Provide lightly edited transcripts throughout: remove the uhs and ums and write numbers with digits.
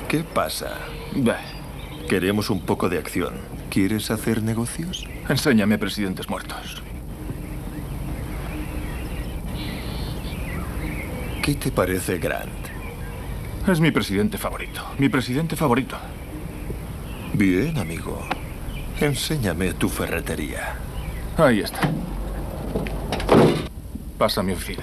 ¿Qué pasa? Bah. Queremos un poco de acción. ¿Quieres hacer negocios? Enséñame presidentes muertos. ¿Qué te parece Grant? Es mi presidente favorito. Mi presidente favorito. Bien, amigo. Enséñame tu ferretería. Ahí está. Pasa a mi oficina.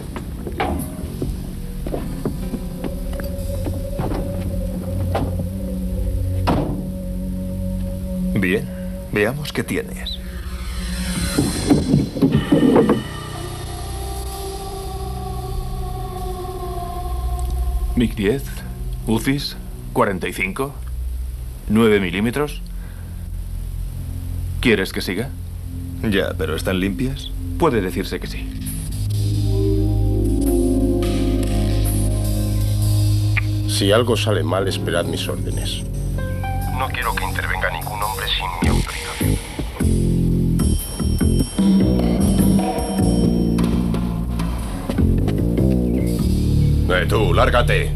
Bien, veamos qué tienes. MiG 10, UCIs, 45, 9 milímetros. ¿Quieres que siga? Ya, pero ¿están limpias? Puede decirse que sí. Si algo sale mal, esperad mis órdenes. No quiero que intervenga ningún hombre sin mi autorización. Tú, lárgate.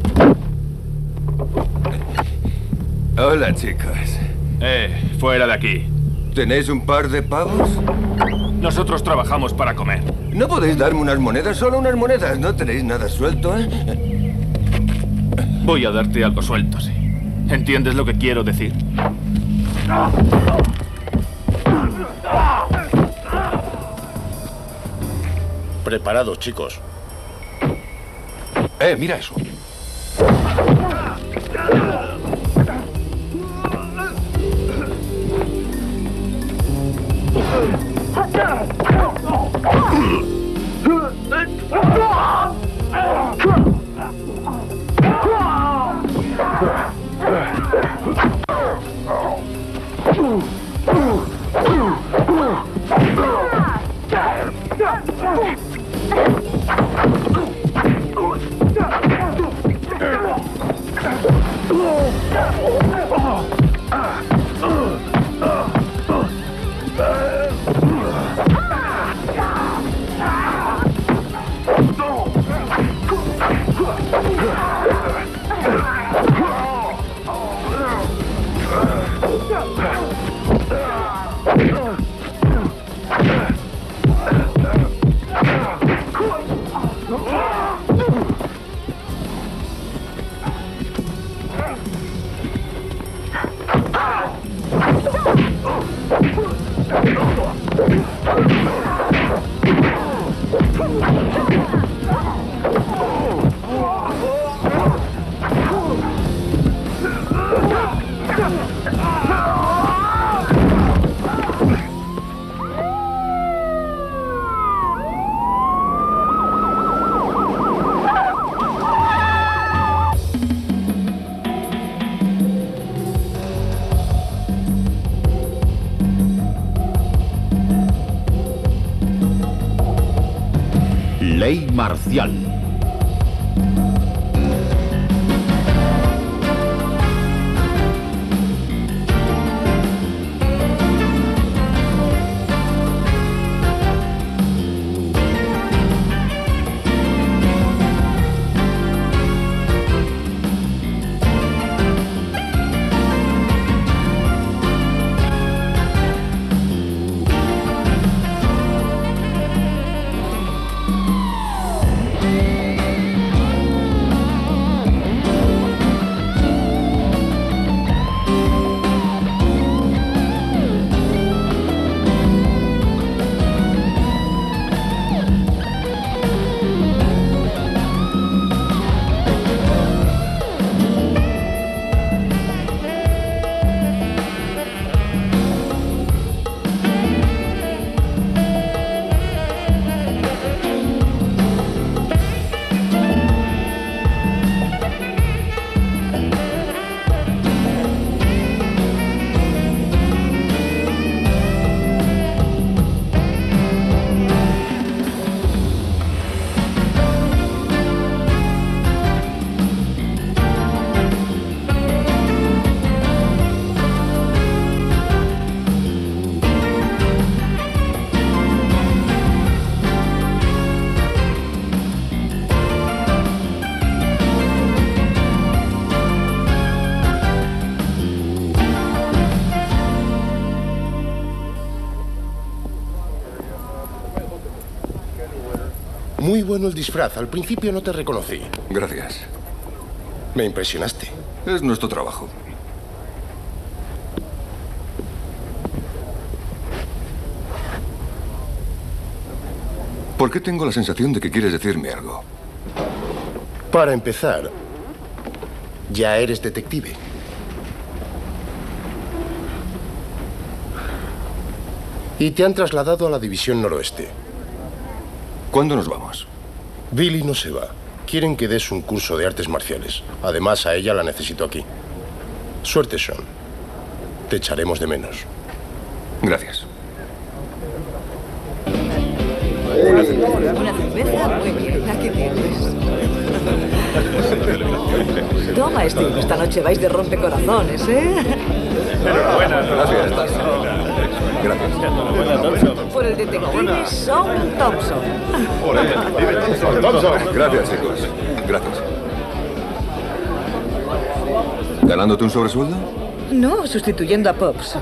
Hola, chicos. Fuera de aquí. ¿Tenéis un par de pavos? Nosotros trabajamos para comer. ¿No podéis darme unas monedas? Solo unas monedas. ¿No tenéis nada suelto, eh? Voy a darte algo suelto, sí. ¿Entiendes lo que quiero decir? Preparados, chicos. Mira eso. Ley marcial. Muy bueno el disfraz. Al principio no te reconocí. Gracias. Me impresionaste. Es nuestro trabajo. ¿Por qué tengo la sensación de que quieres decirme algo? Para empezar, ya eres detective. Y te han trasladado a la División Noroeste. ¿Cuándo nos vamos? Billy no se va. Quieren que des un curso de artes marciales. Además, a ella la necesito aquí. Suerte, Sean. Te echaremos de menos. Gracias. Una cerveza, muy bien, aquí tienes. Toma, Steve, esta noche vais de rompecorazones, ¿eh? Gracias. Gracias. Por el detective Sean Thompson. Gracias, chicos. Gracias. ¿Ganándote un sobresueldo? No, sustituyendo a Pops.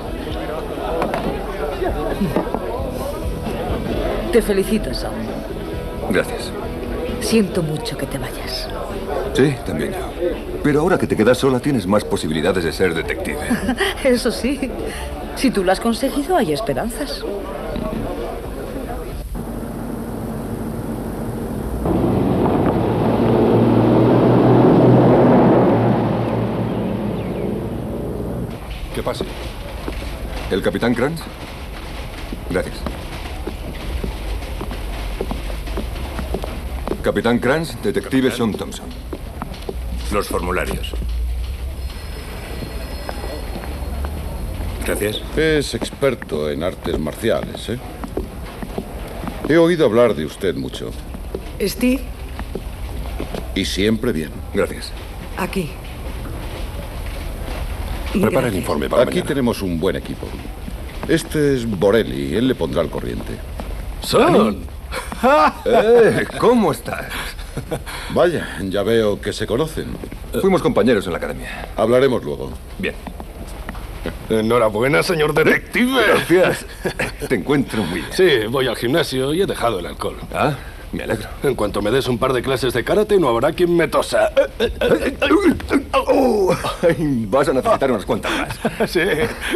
Te felicito, Sean. Gracias. Siento mucho que te vayas. Sí, también yo. Pero ahora que te quedas sola tienes más posibilidades de ser detective. Eso sí. Si tú lo has conseguido, hay esperanzas. ¿Qué pasa? ¿El capitán Kranz? Gracias. Capitán Kranz, detective Sean Thompson. Los formularios. Gracias. Es experto en artes marciales, ¿eh? He oído hablar de usted mucho. Steve, Y siempre bien. Gracias. aquí. Prepara el Gracias. informe para Aquí mañana. tenemos un buen equipo. Este es Borelli. Él le pondrá al corriente. ¡Son! ¿Cómo estás? Vaya, ya veo que se conocen. Fuimos compañeros en la academia. Hablaremos luego. Bien. Enhorabuena, señor detective. Gracias. Te encuentro muy bien. Sí, voy al gimnasio y he dejado el alcohol. Ah, me alegro. En cuanto me des un par de clases de karate, no habrá quien me tosa. Ay, vas a necesitar unas cuantas más. Sí.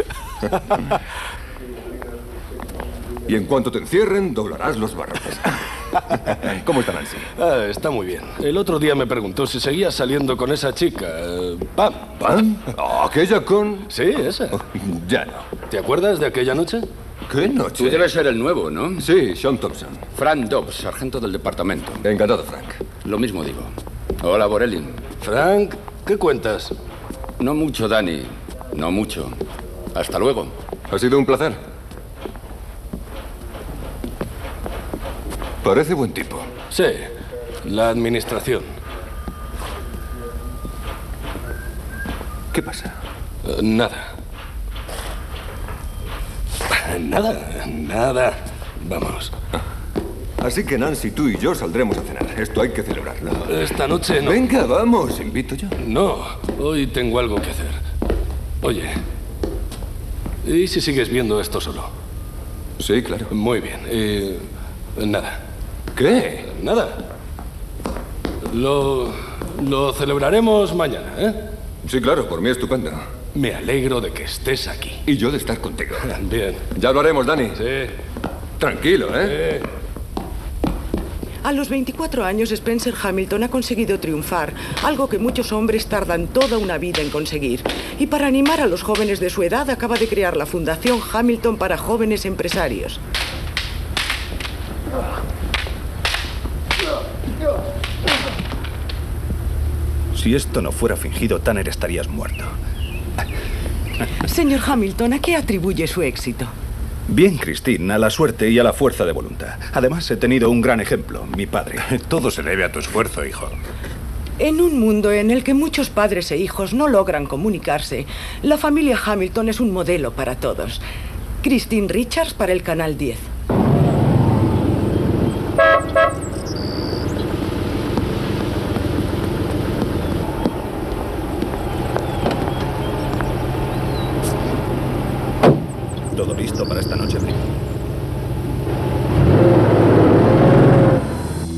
Y en cuanto te encierren, doblarás los barrotes. ¿Cómo está Nancy? Ah, está muy bien. El otro día me preguntó si seguía saliendo con esa chica. Pam. ¿Pam? Oh, aquella con... Sí, esa. Ya no. ¿Te acuerdas de aquella noche? ¿Qué noche? Tú debes ser el nuevo, ¿no? Sí, Sean Thompson. Frank Dobbs, sargento del departamento. Encantado, Frank. Lo mismo digo. Hola, Borelli. Frank, ¿qué cuentas? No mucho, Danny. No mucho. Hasta luego. Ha sido un placer. Parece buen tipo. Sí, la administración. ¿Qué pasa? Nada. Nada. Vamos. Así que Nancy, tú y yo saldremos a cenar. Esto hay que celebrarlo. Esta noche no. Venga, vamos, invito yo. No, hoy tengo algo que hacer. Oye, ¿y si sigues viendo esto solo? Sí, claro. Muy bien. Nada. ¿Qué? Nada. Lo celebraremos mañana, ¿eh? Sí, claro, por mí estupendo. Me alegro de que estés aquí. Y yo de estar contigo. Bien. Ya hablaremos, Danny. Sí. Tranquilo, ¿eh? A los 24 años, Spencer Hamilton ha conseguido triunfar, algo que muchos hombres tardan toda una vida en conseguir. Y para animar a los jóvenes de su edad, acaba de crear la Fundación Hamilton para Jóvenes Empresarios. Si esto no fuera fingido, Tanner estarías muerto. Señor Hamilton, ¿a qué atribuye su éxito? Bien, Christine, a la suerte y a la fuerza de voluntad. Además, he tenido un gran ejemplo, mi padre. Todo se debe a tu esfuerzo, hijo. En un mundo en el que muchos padres e hijos no logran comunicarse, la familia Hamilton es un modelo para todos. Christine Richards para el Canal 10. Todo listo para esta noche fría.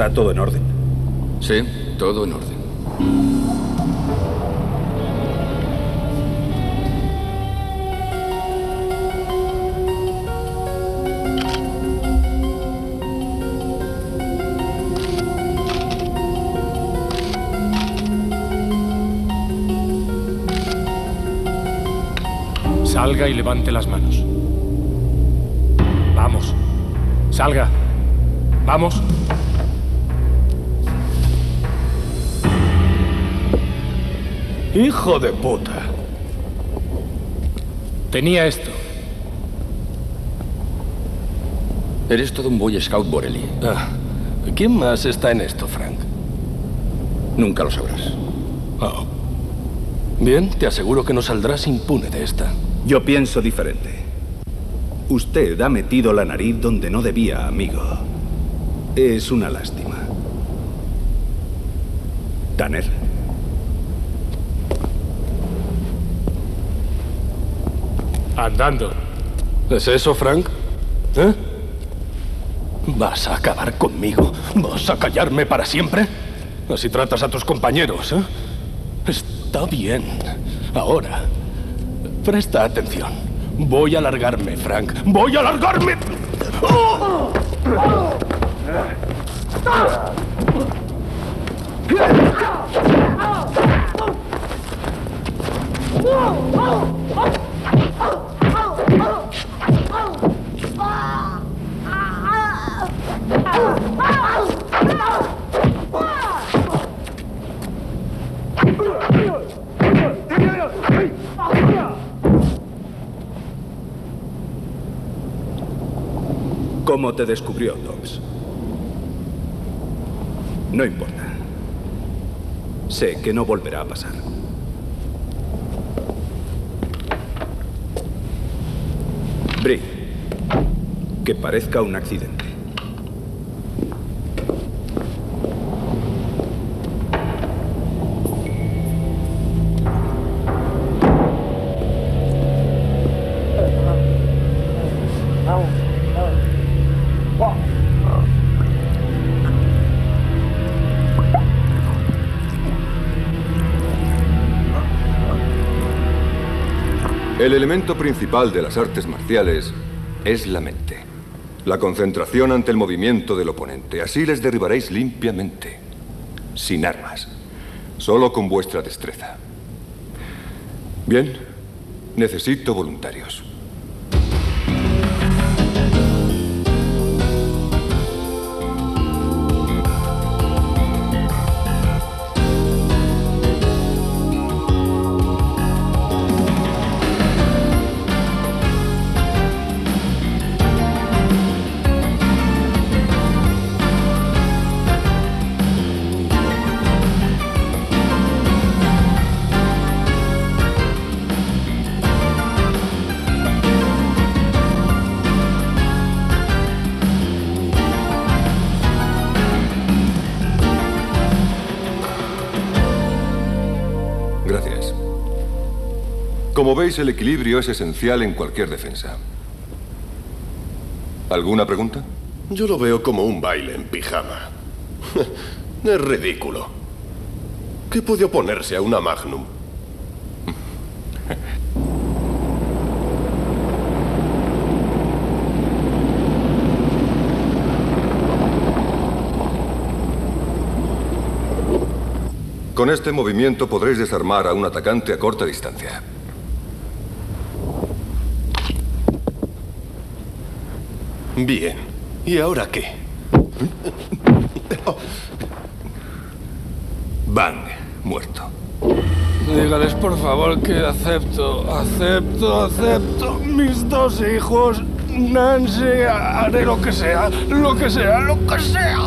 ¿Está todo en orden? Sí, todo en orden. Salga y levante las manos. Vamos. Salga. Vamos. Hijo de puta. Tenía esto. Eres todo un Boy Scout, Borelli. ¿Quién más está en esto, Frank? Nunca lo sabrás. Oh. Bien, te aseguro que no saldrás impune de esta. Yo pienso diferente. Usted ha metido la nariz donde no debía, amigo. Es una lástima. Tanner. Andando. ¿Es eso, Frank? ¿Eh? ¿Vas a acabar conmigo? ¿Vas a callarme para siempre? Así tratas a tus compañeros, ¿eh? Está bien. Ahora, presta atención. Voy a largarme, Frank. ¡Voy a largarme! ¡Oh! ¿Cómo te descubrió, Dobbs? No importa. Sé que no volverá a pasar. Bree, que parezca un accidente. El elemento principal de las artes marciales es la mente. La concentración ante el movimiento del oponente. Así les derribaréis limpiamente. Sin armas. Solo con vuestra destreza. Bien. Necesito voluntarios. Gracias. Como veis, el equilibrio es esencial en cualquier defensa. ¿Alguna pregunta? Yo lo veo como un baile en pijama. Es ridículo. ¿Qué puede oponerse a una Magnum? Con este movimiento podréis desarmar a un atacante a corta distancia. Bien. ¿Y ahora qué? Bang. Muerto. Dígales, por favor, que acepto mis dos hijos. Nancy, haré lo que sea, lo que sea, lo que sea.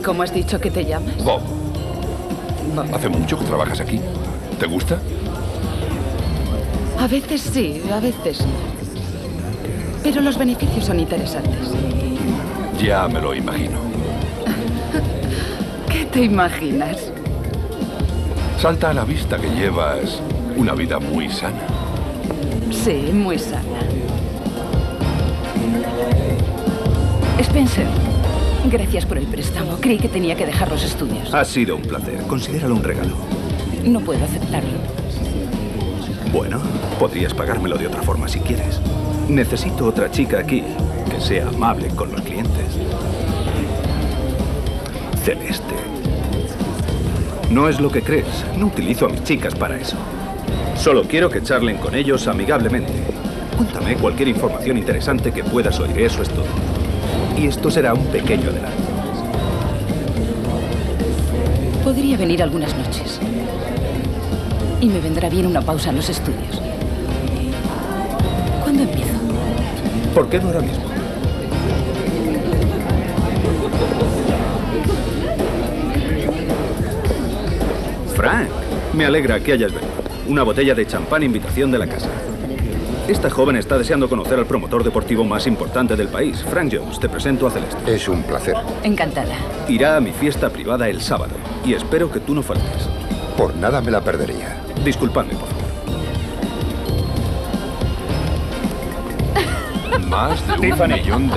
cómo has dicho que te llamas? Bob. Bob. Hace mucho que trabajas aquí. ¿Te gusta? A veces sí, a veces no. Pero los beneficios son interesantes. Ya me lo imagino. ¿Qué te imaginas? Salta a la vista que llevas una vida muy sana. Sí, muy sana. Spencer, gracias por el préstamo. Creí que tenía que dejar los estudios. Ha sido un placer. Considéralo un regalo. No puedo aceptarlo. Bueno, podrías pagármelo de otra forma si quieres. Necesito otra chica aquí que sea amable con los clientes. Celeste. No es lo que crees. No utilizo a mis chicas para eso. Solo quiero que charlen con ellos amigablemente. Cuéntame cualquier información interesante que puedas oír. Eso es todo. Y esto será un pequeño adelanto. Podría venir algunas noches. Y me vendrá bien una pausa en los estudios. ¿Cuándo empiezo? ¿Por qué no ahora mismo? Frank, me alegra que hayas venido. Una botella de champán, invitación de la casa. Esta joven está deseando conocer al promotor deportivo más importante del país, Frank Jones. Te presento a Celeste. Es un placer. Encantada. Irá a mi fiesta privada el sábado y espero que tú no faltes. Por nada me la perdería. Disculpadme, por favor. Más de Tiffany. $1 millón.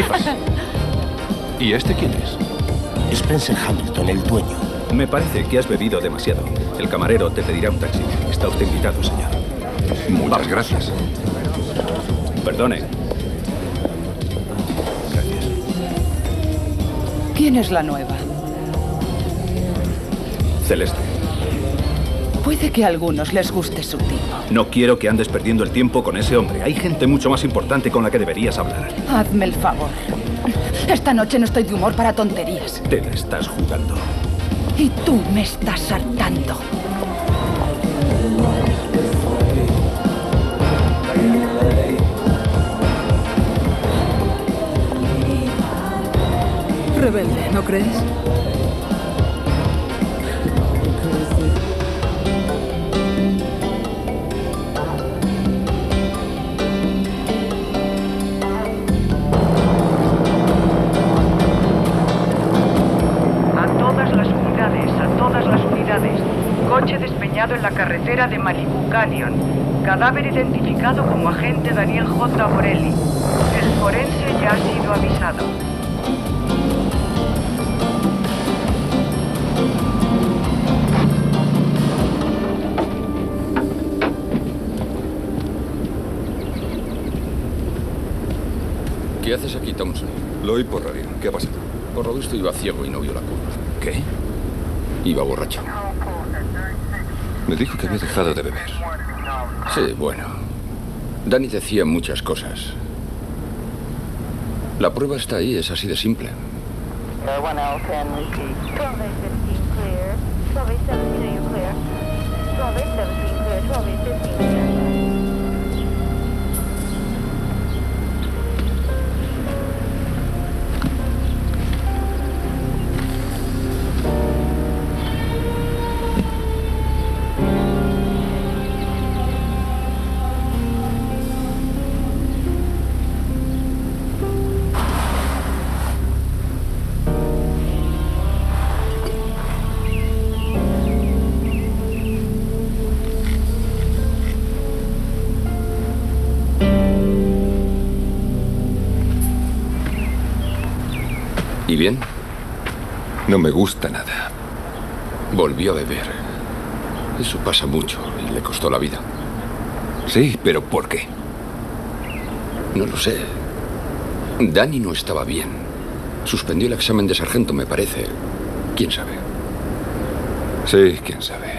¿Y este quién es? Spencer Hamilton, el dueño. Me parece que has bebido demasiado. El camarero te pedirá un taxi. Está usted invitado, señor. Muchas gracias. Perdone. Gracias. ¿Quién es la nueva? Celeste. Puede que a algunos les guste su tipo. No quiero que andes perdiendo el tiempo con ese hombre. Hay gente mucho más importante con la que deberías hablar. Hazme el favor. Esta noche no estoy de humor para tonterías. Te la estás jugando. Y tú me estás hartando. Rebelde, ¿no crees? Coche despeñado en la carretera de Malibu Canyon. Cadáver identificado como agente Daniel J. Borelli. El forense ya ha sido avisado. ¿Qué haces aquí, Thompson? Lo oí por radio. ¿Qué ha pasado? Por lo visto iba ciego y no vio la curva. ¿Qué? Iba borracho. Me dijo que había dejado de beber. Sí, bueno. Danny decía muchas cosas. La prueba está ahí, es así de simple. ¿Y bien? No me gusta nada. Volvió a beber. Eso pasa mucho y le costó la vida. Sí, pero ¿por qué? No lo sé. Danny no estaba bien. Suspendió el examen de sargento, me parece. ¿Quién sabe? Sí, quién sabe.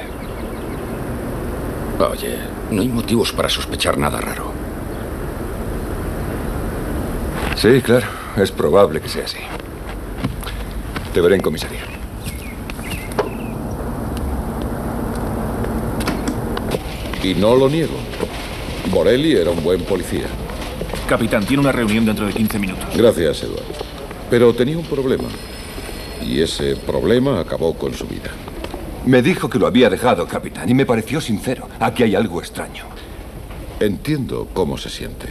Oye, no hay motivos para sospechar nada raro. Sí, claro. Es probable que sea así. Te veré en comisaría. Y no lo niego. Borelli era un buen policía. Capitán, tiene una reunión dentro de 15 minutos. Gracias, Edward. Pero tenía un problema. Y ese problema acabó con su vida. Me dijo que lo había dejado, capitán, y me pareció sincero. Aquí hay algo extraño. Entiendo cómo se siente.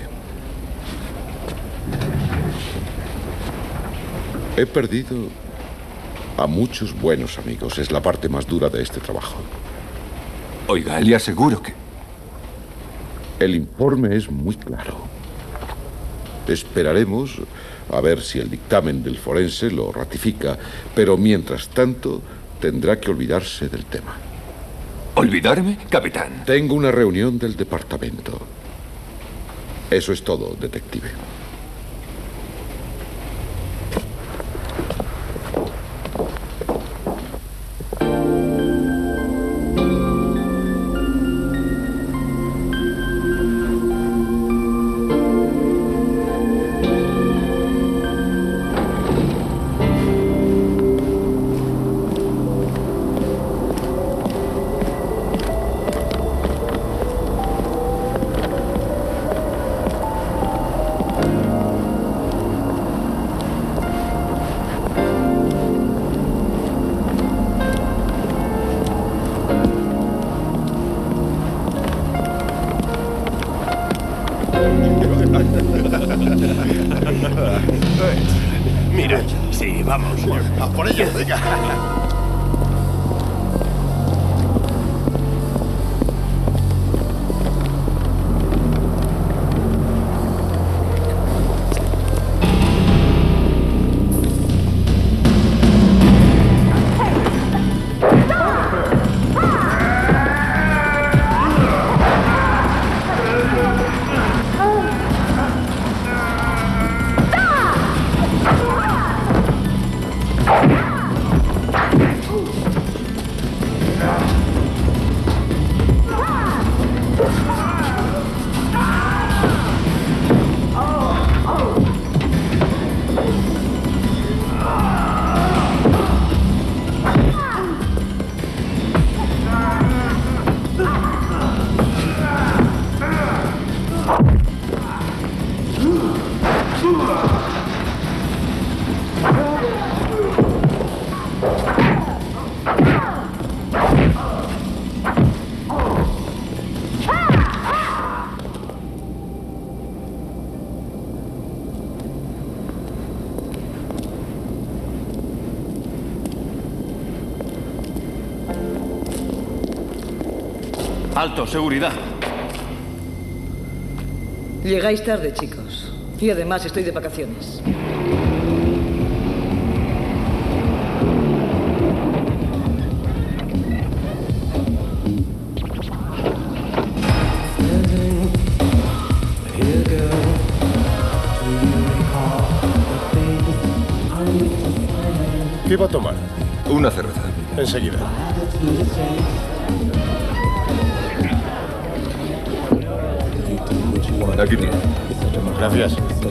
He perdido a muchos buenos amigos. Es la parte más dura de este trabajo. Oiga, le aseguro que... El informe es muy claro. Esperaremos a ver si el dictamen del forense lo ratifica, pero mientras tanto tendrá que olvidarse del tema. ¿Olvidarme, capitán? Tengo una reunión del departamento. Eso es todo, detective. Mira, sí, vamos. A por ello, venga. Alto, seguridad. Llegáis tarde, chicos. Y además estoy de vacaciones. ¿Qué va a tomar? Una cerveza. Enseguida. Aquí tiene. Gracias.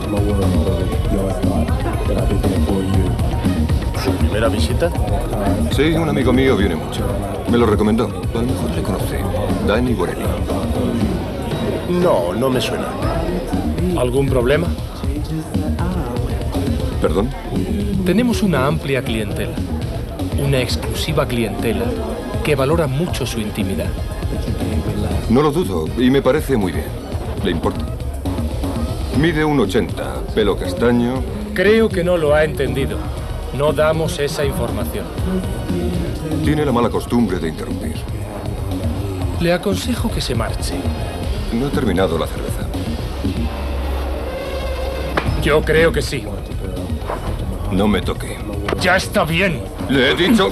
¿Su primera visita? Sí, un amigo mío viene mucho. Me lo recomendó. A lo mejor le conoce. Danny Borelli. No, no me suena. ¿Algún problema? ¿Perdón? Tenemos una amplia clientela. Una exclusiva clientela que valora mucho su intimidad. No lo dudo, y me parece muy bien. ¿Le importa? Mide 1,80, pelo castaño. Creo que no lo ha entendido. No damos esa información. Tiene la mala costumbre de interrumpir. Le aconsejo que se marche. No he terminado la cerveza. Yo creo que sí. No me toque. ¡Ya está bien! ¡Le he dicho!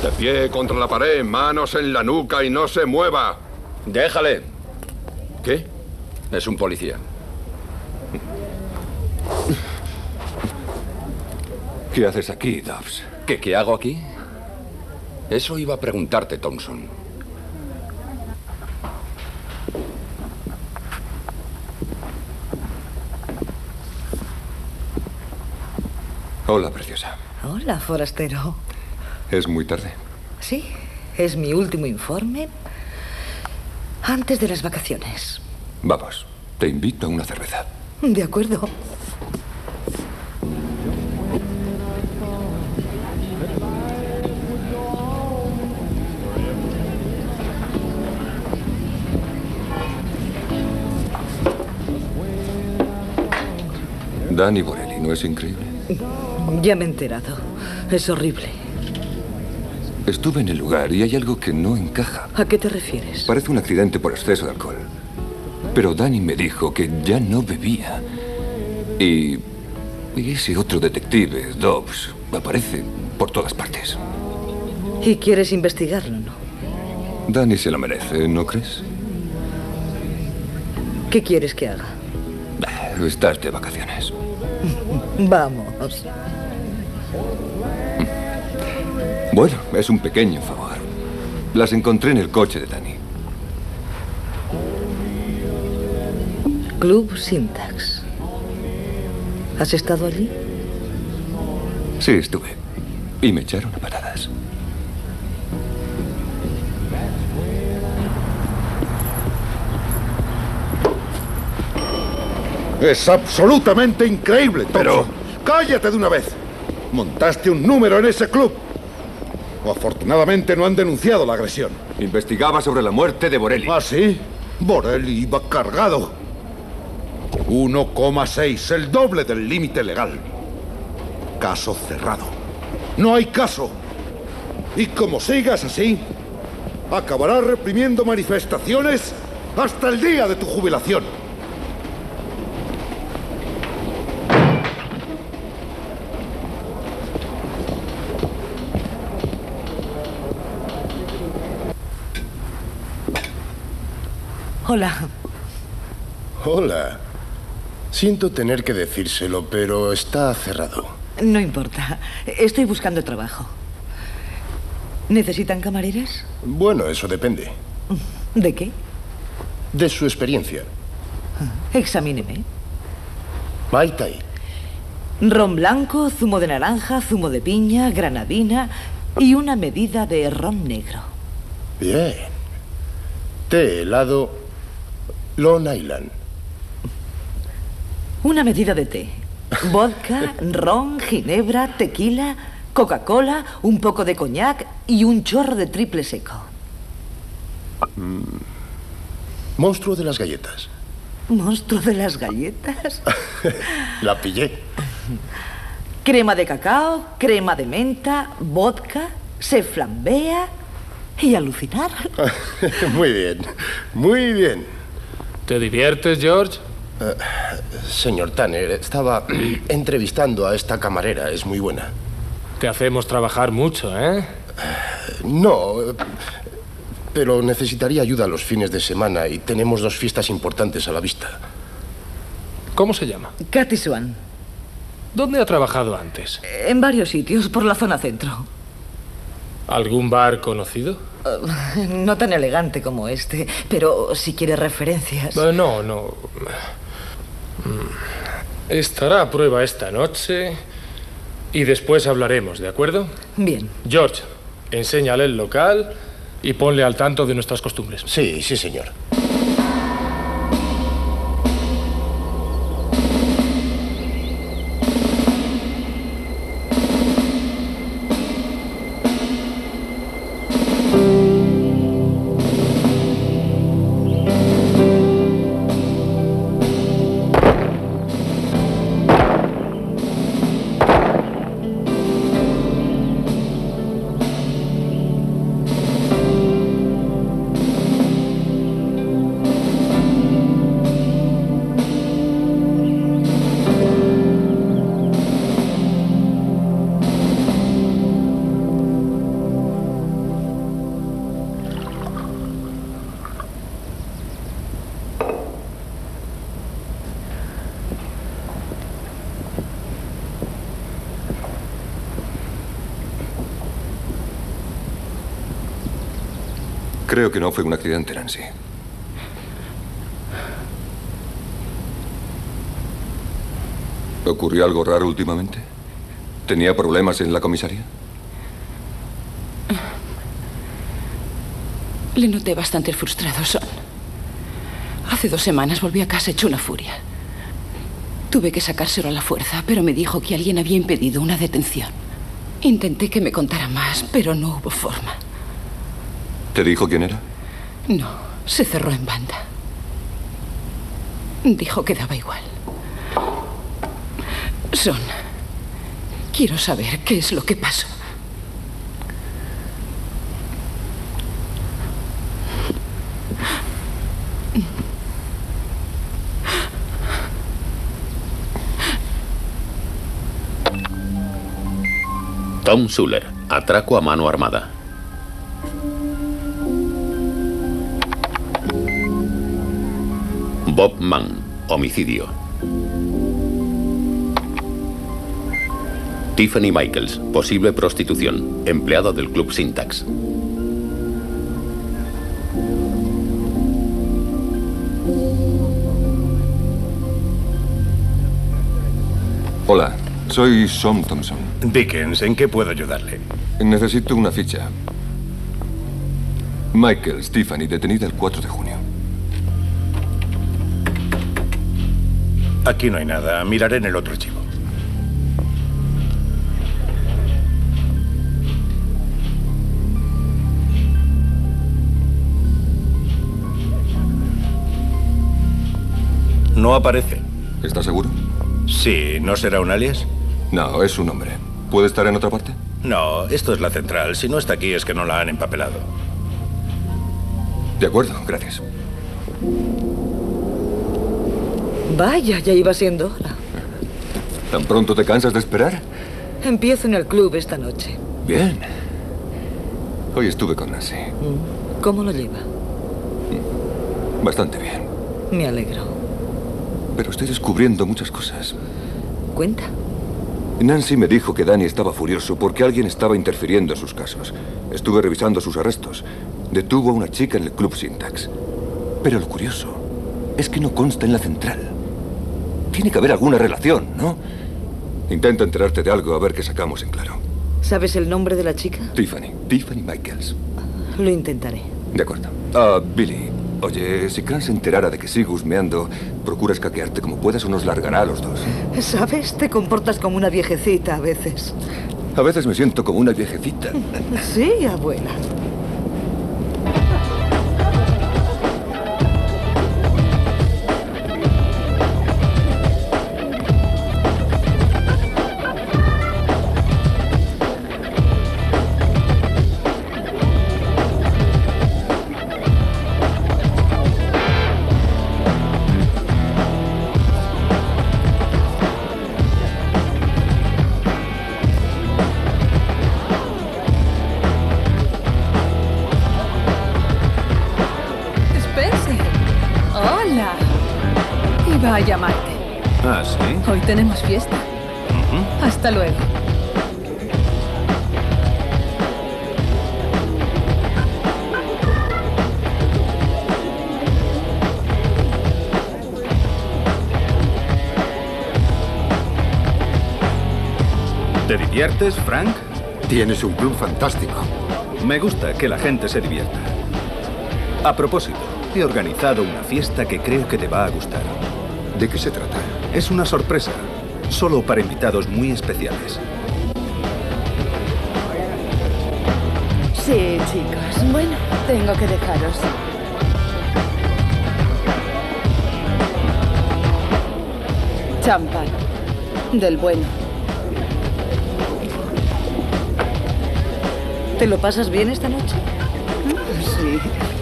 De pie contra la pared, manos en la nuca y no se mueva. Déjale. ¿Qué? Es un policía. ¿Qué haces aquí, Dobbs? ¿Qué hago aquí? Eso iba a preguntarte, Thompson. Hola, preciosa. Hola, forastero. ¿Es muy tarde? Sí, es mi último informe antes de las vacaciones. Vamos, te invito a una cerveza. De acuerdo. Danny Borelli, ¿no es increíble? Ya me he enterado. Es horrible. Estuve en el lugar y hay algo que no encaja. ¿A qué te refieres? Parece un accidente por exceso de alcohol. Pero Danny me dijo que ya no bebía. Y ese otro detective, Dobbs, aparece por todas partes. ¿Y quieres investigarlo, no? Danny se lo merece, ¿no crees? ¿Qué quieres que haga? Estás de vacaciones. Vamos. Bueno, es un pequeño favor. Las encontré en el coche de Danny. Club Syntax. ¿Has estado allí? Sí, estuve. Y me echaron a patadas. Es absolutamente increíble, Thompson. Pero... ¡Cállate de una vez! Montaste un número en ese club. Afortunadamente no han denunciado la agresión. Investigaba sobre la muerte de Borelli. ¿Ah, sí? Borelli iba cargado. 1,6, el doble del límite legal. Caso cerrado. No hay caso. Y como sigas así, acabarás reprimiendo manifestaciones hasta el día de tu jubilación. Hola. Hola. Siento tener que decírselo, pero está cerrado. No importa. Estoy buscando trabajo. ¿Necesitan camareras? Bueno, eso depende. ¿De qué? De su experiencia. Examíneme. Mai Tai. Ron blanco, zumo de naranja, zumo de piña, granadina y una medida de ron negro. Bien. Té helado, Long Island. Una medida de té. Vodka, ron, ginebra, tequila, Coca-Cola, un poco de coñac y un chorro de triple seco. Monstruo de las galletas. ¿Monstruo de las galletas? La pillé. Crema de cacao, crema de menta, vodka, se flambea y alucinar. Muy bien, muy bien. ¿Te diviertes, George? Señor Tanner, estaba entrevistando a esta camarera. Es muy buena. Te hacemos trabajar mucho, ¿eh? No, pero necesitaría ayuda los fines de semana y tenemos 2 fiestas importantes a la vista. ¿Cómo se llama? Cathy Swan. ¿Dónde ha trabajado antes? En varios sitios, por la zona centro. ¿Algún bar conocido? No tan elegante como este, pero si quiere referencias. No. Estará a prueba esta noche y después hablaremos, ¿de acuerdo? Bien. George, enséñale el local y ponle al tanto de nuestras costumbres. Sí, señor. Creo que no fue un accidente, Nancy. ¿Ocurrió algo raro últimamente? ¿Tenía problemas en la comisaría? Le noté bastante frustrado, Son. Hace 2 semanas volví a casa hecho una furia. Tuve que sacárselo a la fuerza, pero me dijo que alguien había impedido una detención. Intenté que me contara más, pero no hubo forma. ¿Te dijo quién era? No, se cerró en banda. Dijo que daba igual. Son, quiero saber qué es lo que pasó. Tom Sawyer, atraco a mano armada. Bob Mann, homicidio. Tiffany Michaels, posible prostitución, empleada del Club Syntax. Hola, soy Sean Thompson. Dickens, ¿en qué puedo ayudarle? Necesito una ficha. Michaels, Tiffany, detenida el 4 de junio. Aquí no hay nada. Miraré en el otro archivo. No aparece. ¿Estás seguro? Sí, ¿no será un alias? No, es un hombre. ¿Puede estar en otra parte? No, esto es la central. Si no está aquí es que no la han empapelado. De acuerdo, gracias. Vaya, ya iba siendo hora. ¿Tan pronto te cansas de esperar? Empiezo en el club esta noche. Bien. Hoy estuve con Nancy. ¿Cómo lo lleva? Bastante bien. Me alegro. Pero estoy descubriendo muchas cosas. ¿Cuenta? Nancy me dijo que Danny estaba furioso porque alguien estaba interfiriendo en sus casos. Estuve revisando sus arrestos. Detuvo a una chica en el Club Syntax. Pero lo curioso es que no consta en la central. Tiene que haber alguna relación, ¿no? Intenta enterarte de algo a ver qué sacamos en claro. ¿Sabes el nombre de la chica? Tiffany Michaels. Lo intentaré. De acuerdo. Billy, oye, si Kran se enterara de que sigo husmeando, procura escaquearte como puedas o nos largará a los dos. ¿Sabes? Te comportas como una viejecita a veces. A veces me siento como una viejecita. Sí, abuela. A llamarte. Ah, ¿sí? Hoy tenemos fiesta. Hasta luego. ¿Te diviertes, Frank? Tienes un club fantástico. Me gusta que la gente se divierta. A propósito, he organizado una fiesta que creo que te va a gustar. ¿De qué se trata? Es una sorpresa, solo para invitados muy especiales. Sí, chicos. Bueno, tengo que dejaros. Champán. Del bueno. ¿Te lo pasas bien esta noche? Sí.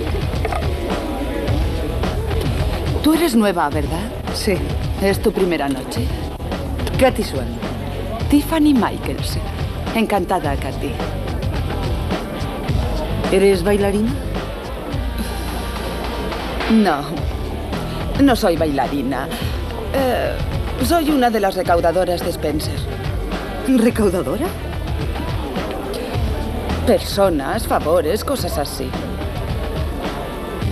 Tú eres nueva, ¿verdad? Sí. ¿Es tu primera noche? Katy Swan. Tiffany Michaels. Encantada, Katy. ¿Eres bailarina? No. No soy bailarina. Soy una de las recaudadoras de Spencer. ¿Recaudadora? Personas, favores, cosas así.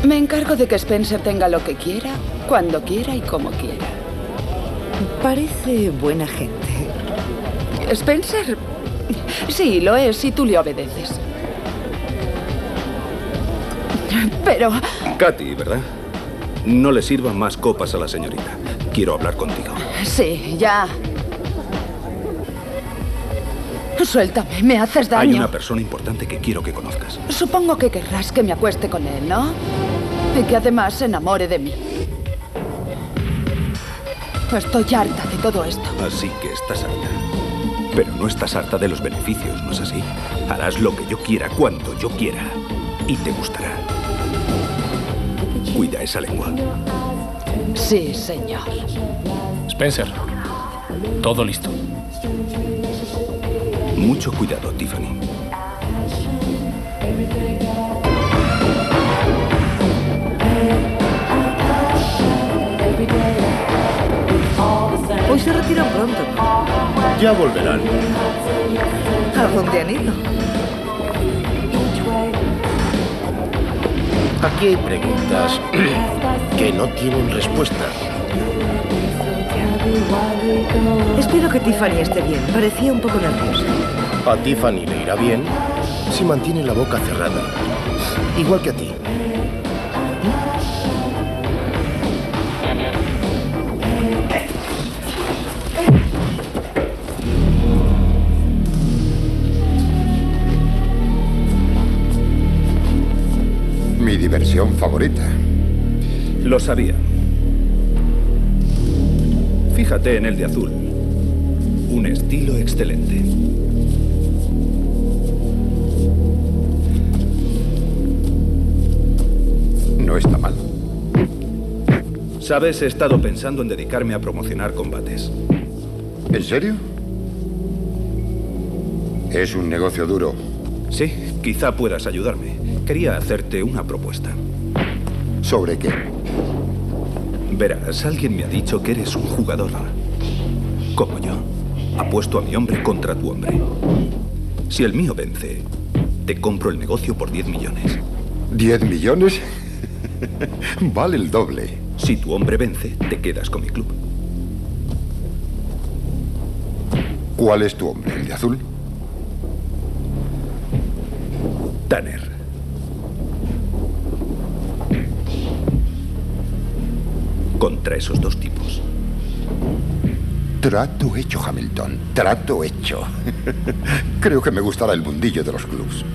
Me encargo de que Spencer tenga lo que quiera, cuando quiera y como quiera. Parece buena gente. ¿Spencer? Sí, lo es, si tú le obedeces. Pero... Katy, ¿verdad? No le sirvan más copas a la señorita. Quiero hablar contigo. Sí, ya. Suéltame, me haces daño. Hay una persona importante que quiero que conozcas. Supongo que querrás que me acueste con él, ¿no? Y que además se enamore de mí. Estoy harta de todo esto. Así que estás harta. Pero no estás harta de los beneficios, ¿no es así? Harás lo que yo quiera, cuando yo quiera. Y te gustará. Cuida esa lengua. Sí, señor. Spencer, todo listo. Mucho cuidado, Tiffany. Hoy se retiran pronto. Ya volverán. ¿A dónde han ido? Aquí hay preguntas que no tienen respuesta. Espero que Tiffany esté bien. Parecía un poco nerviosa. A Tiffany le irá bien si mantiene la boca cerrada. Igual que a ti. Mi diversión favorita. Lo sabía. Fíjate en el de azul. Un estilo excelente. No está mal. Sabes, he estado pensando en dedicarme a promocionar combates. ¿En serio? Es un negocio duro. Sí, quizá puedas ayudarme. Quería hacerte una propuesta. ¿Sobre qué? Verás, alguien me ha dicho que eres un jugador. Como yo. Apuesto a mi hombre contra tu hombre. Si el mío vence, te compro el negocio por 10 millones. ¿10 millones? Vale el doble. Si tu hombre vence, te quedas con mi club. ¿Cuál es tu hombre? ¿El de azul? Tanner. Contra esos dos tipos. Trato hecho, Hamilton. Trato hecho. Creo que me gustará el mundillo de los clubs.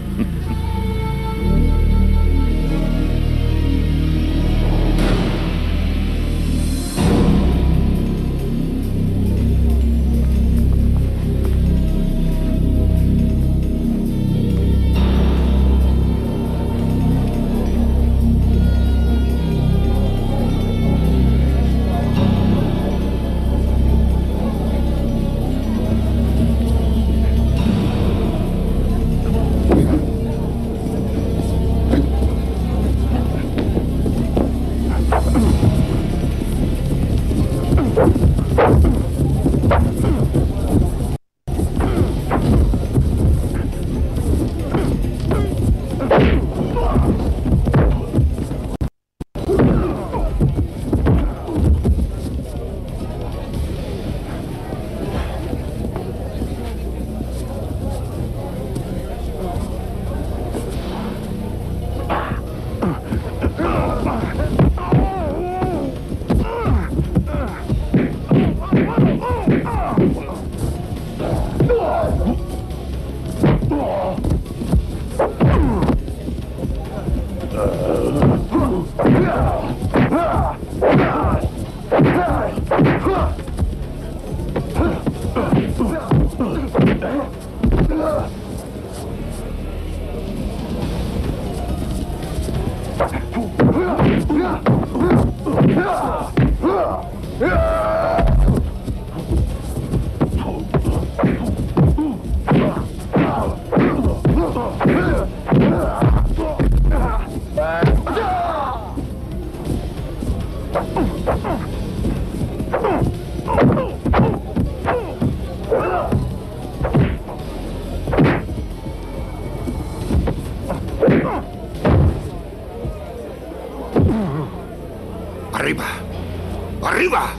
¡Arriba!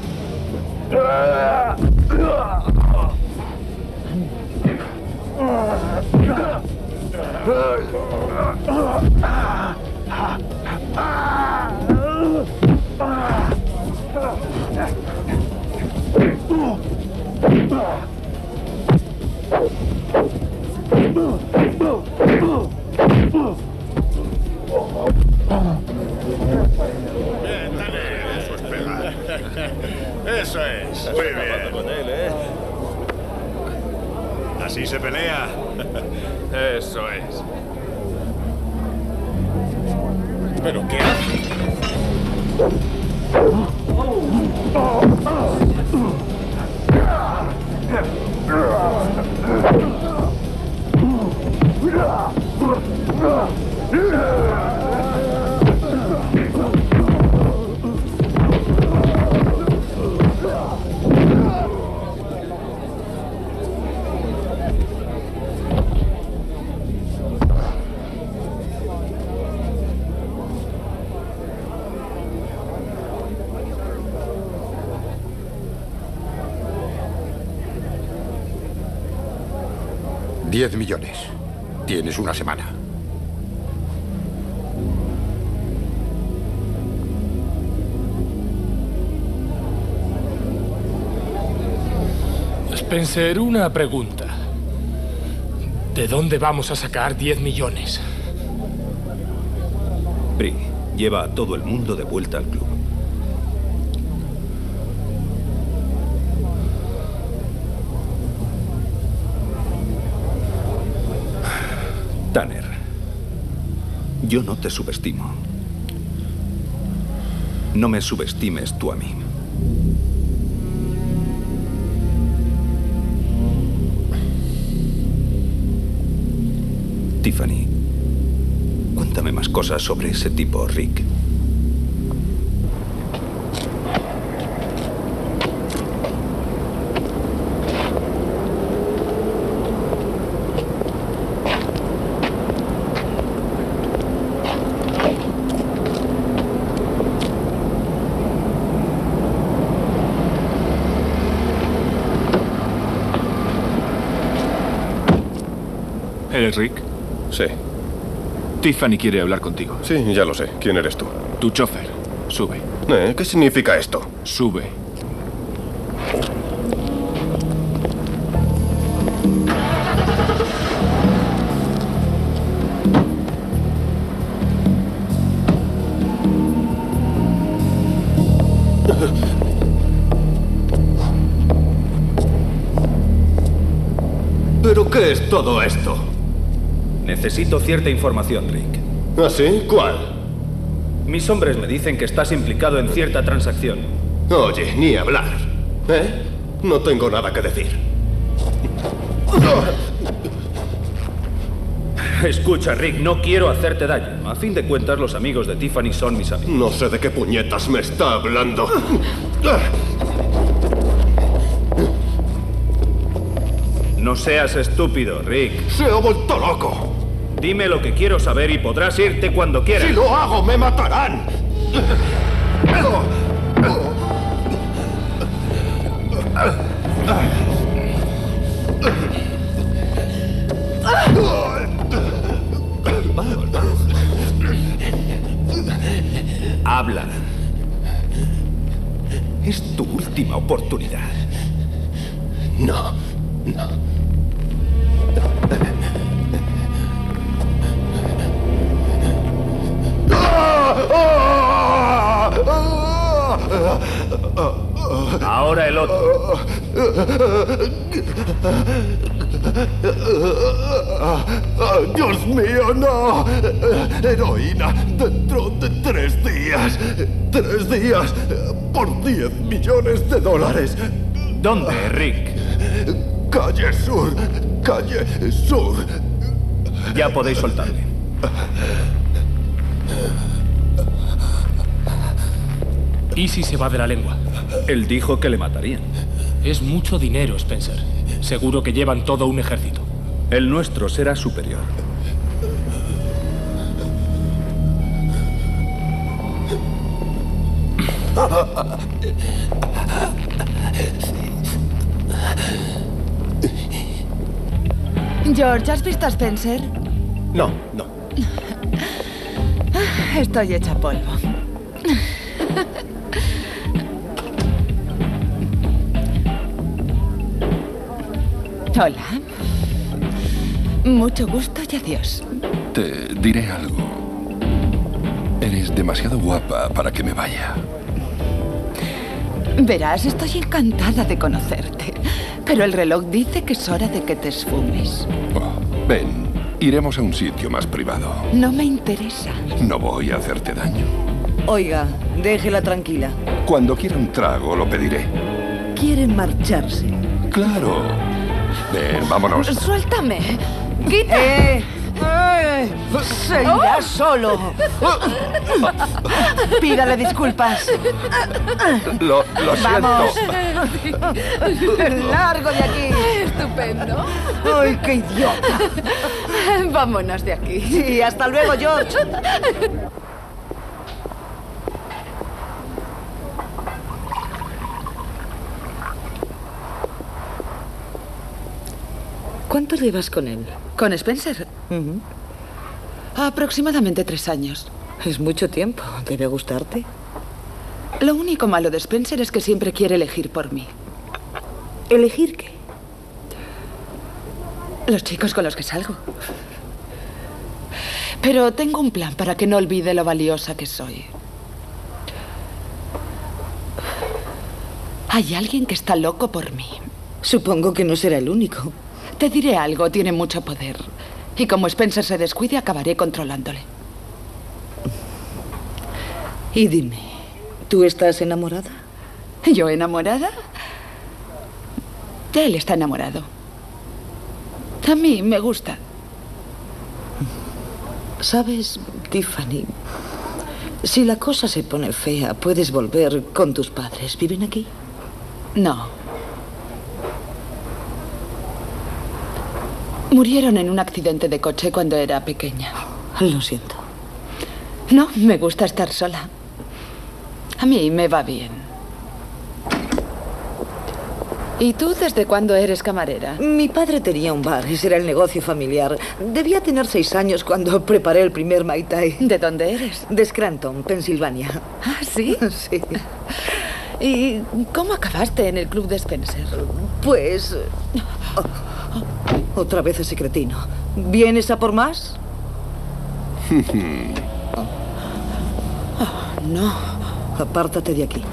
Eso es. Muy bien. Con él, ¿eh? Así se pelea. Eso es. ¿Pero qué hace? $10 millones. Tienes una semana. Spencer, una pregunta. ¿De dónde vamos a sacar 10 millones? Bree, lleva a todo el mundo de vuelta al club. Tanner, yo no te subestimo. No me subestimes tú a mí. Tiffany, cuéntame más cosas sobre ese tipo, Rick. ¿Eres Rick? Sí. Tiffany quiere hablar contigo. Sí, ya lo sé. ¿Quién eres tú? Tu chofer. Sube. ¿Qué significa esto? Sube. ¿Pero qué es todo esto? Necesito cierta información, Rick. ¿Ah, sí? ¿Cuál? Mis hombres me dicen que estás implicado en cierta transacción. Oye, ni hablar. No tengo nada que decir. Escucha, Rick, no quiero hacerte daño. A fin de cuentas, los amigos de Tiffany son mis amigos. No sé de qué puñetas me está hablando. No seas estúpido, Rick. Se ha vuelto loco. Dime lo que quiero saber y podrás irte cuando quieras. Si lo hago, me matarán. Habla. Es tu última oportunidad. No. Ahora el otro. ¡Dios mío, no! Heroína dentro de 3 días. 3 días por $10 millones. ¿Dónde, Rick? Calle Sur. Ya podéis soltarle. ¿Y si se va de la lengua? Él dijo que le matarían. Es mucho dinero, Spencer. Seguro que llevan todo un ejército. El nuestro será superior. George, ¿has visto a Spencer? No. Estoy hecha polvo. Hola. Mucho gusto y adiós. Te diré algo. Eres demasiado guapa para que me vaya. Verás, estoy encantada de conocerte. Pero el reloj dice que es hora de que te esfumes. Oh, ven, iremos a un sitio más privado. No me interesa. No voy a hacerte daño. Oiga, déjela tranquila. Cuando quiera un trago, lo pediré. Quiere marcharse. Claro. Ven, vámonos. Suéltame. ¡Quita! ¡Se irá solo! Pídale disculpas. Lo Vamos. siento. ¡Largo de aquí! Estupendo. ¡Ay, qué idiota! Vámonos de aquí. Sí, hasta luego, George. ¿Cuánto llevas con él? ¿Con Spencer? Aproximadamente 3 años. Es mucho tiempo. ¿Debe gustarte? Lo único malo de Spencer es que siempre quiere elegir por mí. ¿Elegir qué? Los chicos con los que salgo. Pero tengo un plan para que no olvide lo valiosa que soy. Hay alguien que está loco por mí. Supongo que no será el único. Te diré algo, tiene mucho poder. Y como Spencer se descuide, acabaré controlándole. Y dime, ¿tú estás enamorada? ¿Yo enamorada? Él está enamorado. A mí me gusta. ¿Sabes, Tiffany? Si la cosa se pone fea, puedes volver con tus padres. ¿Viven aquí? No. Murieron en un accidente de coche cuando era pequeña. Lo siento. No, me gusta estar sola. A mí me va bien. ¿Y tú desde cuándo eres camarera? Mi padre tenía un bar, ese era el negocio familiar. Debía tener 6 años cuando preparé el primer Mai Tai. ¿De dónde eres? De Scranton, Pensilvania. ¿Ah, sí? Sí. ¿Y cómo acabaste en el club de Spencer? Pues... otra vez ese cretino. ¿Vienes a por más? No. Apártate de aquí.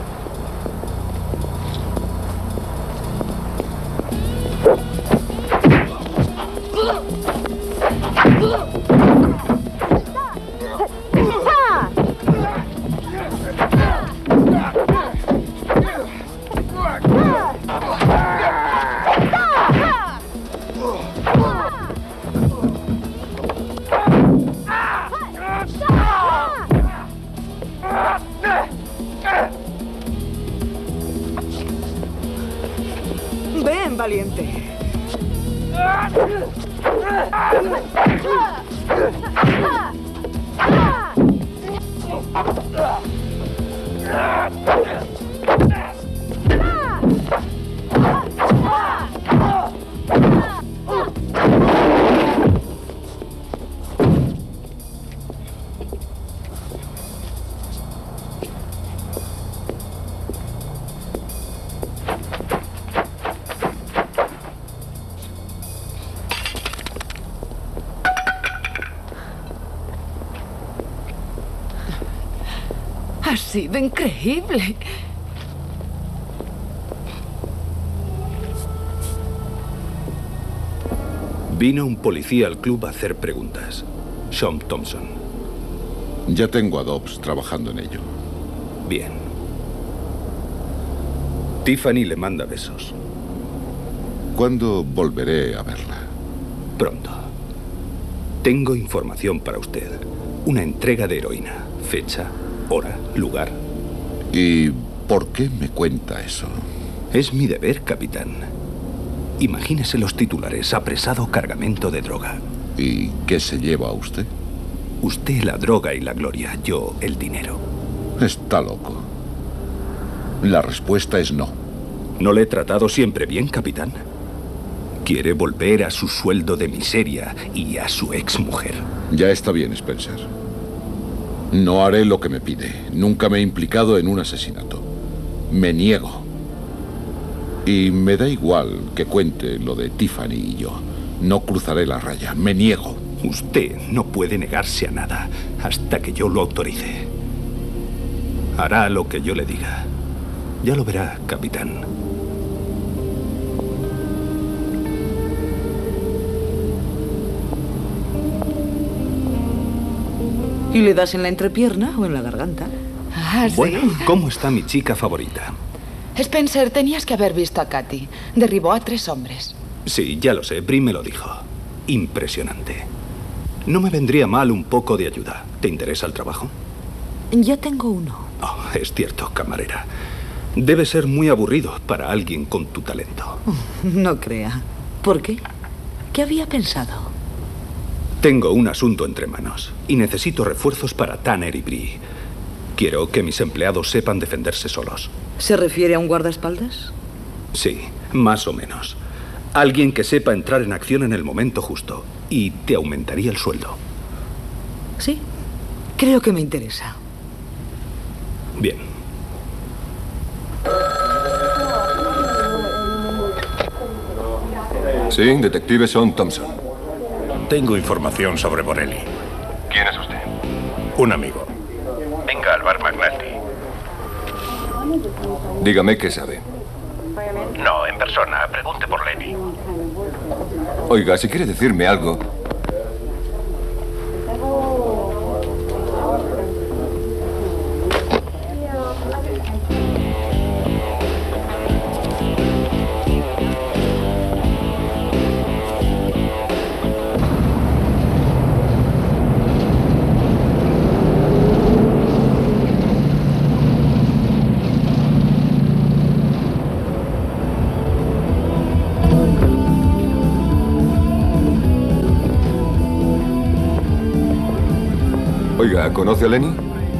Ven, valiente. Ha sido increíble. Vino un policía al club a hacer preguntas. Sean Thompson. Ya tengo a Dobbs trabajando en ello. Bien. Tiffany le manda besos. ¿Cuándo volveré a verla? Pronto. Tengo información para usted. Una entrega de heroína. Fecha, hora, lugar. ¿Y por qué me cuenta eso? Es mi deber, capitán. Imagínese los titulares. Apresado cargamento de droga. ¿Y qué se lleva a usted? Usted la droga y la gloria. Yo el dinero. Está loco. La respuesta es no. ¿No le he tratado siempre bien, capitán? Quiere volver a su sueldo de miseria y a su exmujer. Ya está bien, Spencer. No haré lo que me pide. Nunca me he implicado en un asesinato. Me niego. Y me da igual que cuente lo de Tiffany y yo. No cruzaré la raya. Me niego. Usted no puede negarse a nada hasta que yo lo autorice. Hará lo que yo le diga. Ya lo verá, capitán. ¿Y le das en la entrepierna o en la garganta? Ah, sí. Bueno, ¿cómo está mi chica favorita? Spencer, tenías que haber visto a Katy. Derribó a 3 hombres. Sí, ya lo sé. Bri me lo dijo. Impresionante. No me vendría mal un poco de ayuda. ¿Te interesa el trabajo? Ya tengo uno. Oh, es cierto, camarera. Debe ser muy aburrido para alguien con tu talento. No crea. ¿Por qué? ¿Qué había pensado? Tengo un asunto entre manos y necesito refuerzos para Tanner y Bri. Quiero que mis empleados sepan defenderse solos. ¿Se refiere a un guardaespaldas? Sí, más o menos. Alguien que sepa entrar en acción en el momento justo y te aumentaría el sueldo. Sí, creo que me interesa. Bien. Sí, detective Sean Thompson. Tengo información sobre Borelli. ¿Quién es usted? Un amigo. Venga al bar Magnati. Dígame qué sabe. No, en persona. Pregunte por Lenny. Oiga, si quiere decirme algo... Oiga, ¿conoce a Lenny?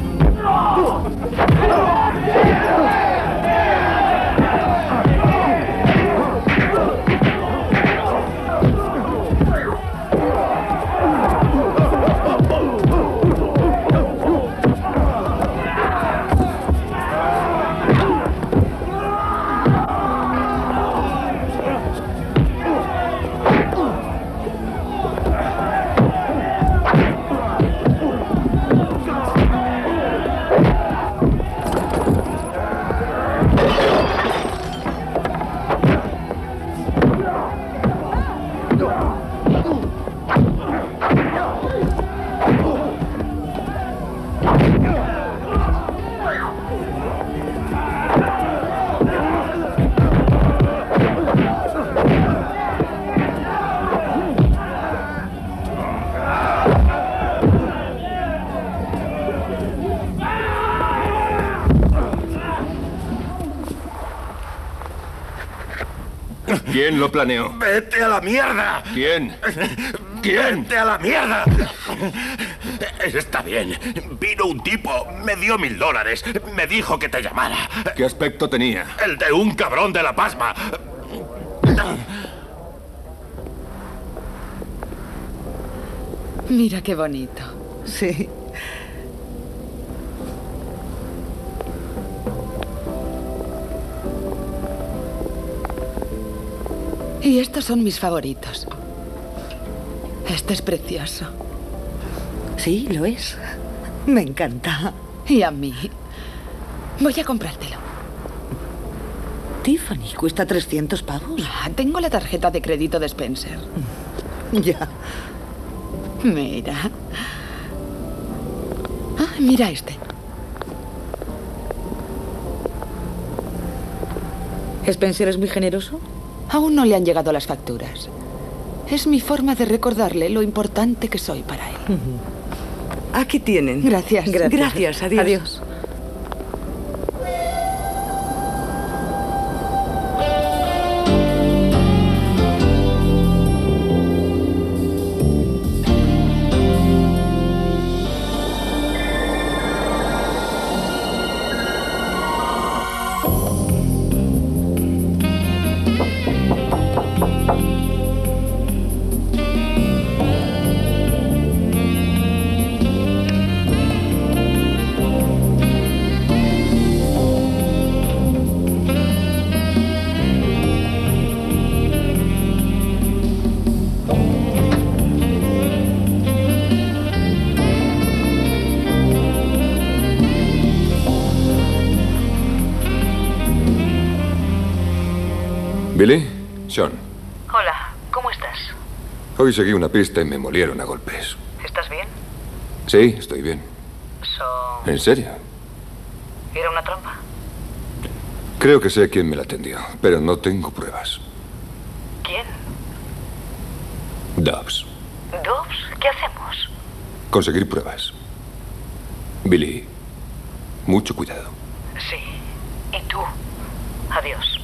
¿Quién lo planeó? ¡Vete a la mierda! ¿Quién? ¿Quién? ¡Vete a la mierda! Está bien. Vino un tipo, me dio $1000. Me dijo que te llamara. ¿Qué aspecto tenía? El de un cabrón de la pasma. Mira qué bonito. Sí. Y estos son mis favoritos. Este es precioso. Sí, lo es. Me encanta. Y a mí. Voy a comprártelo. Tiffany, ¿cuesta 300 pavos? Ah, tengo la tarjeta de crédito de Spencer. Ya. Mira. Ah, mira este. ¿Spencer es muy generoso? Aún no le han llegado las facturas. Es mi forma de recordarle lo importante que soy para él. Aquí tienen. Gracias. Gracias, adiós. Adiós. ¿Billy? Sean. Hola, ¿cómo estás? Hoy seguí una pista y me molieron a golpes. ¿Estás bien? Sí, estoy bien. ¿En serio? ¿Era una trampa? Creo que sé quién me la tendió, pero no tengo pruebas. ¿Quién? Dobbs. ¿Dobbs? ¿Qué hacemos? Conseguir pruebas. Billy, mucho cuidado. Sí. ¿Y tú? Adiós.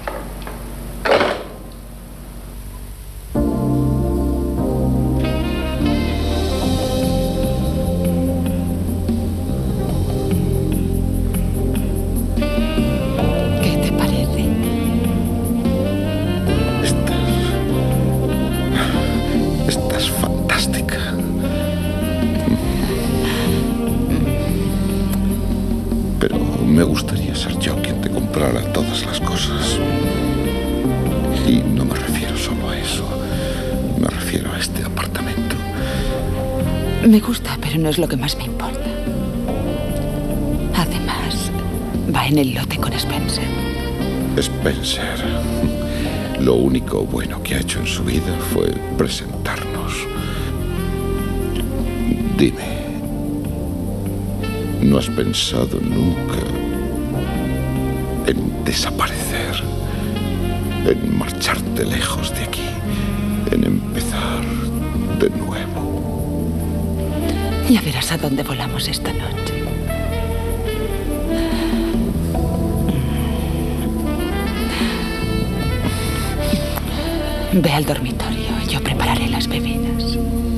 ¿Qué te parece? Estás fantástica. Pero me gustaría ser yo quien te comprara todas las cosas. Y no me refiero solo a eso. Me refiero a este apartamento. Me gusta, pero no es lo que más me importa. Además, va en el lote con Spencer. Spencer. Lo único bueno que ha hecho en su vida fue presentarnos. Dime, ¿no has pensado nunca en desaparecer? En marcharte lejos de aquí, en empezar de nuevo. Ya verás a dónde volamos esta noche. Ve al dormitorio, yo prepararé las bebidas.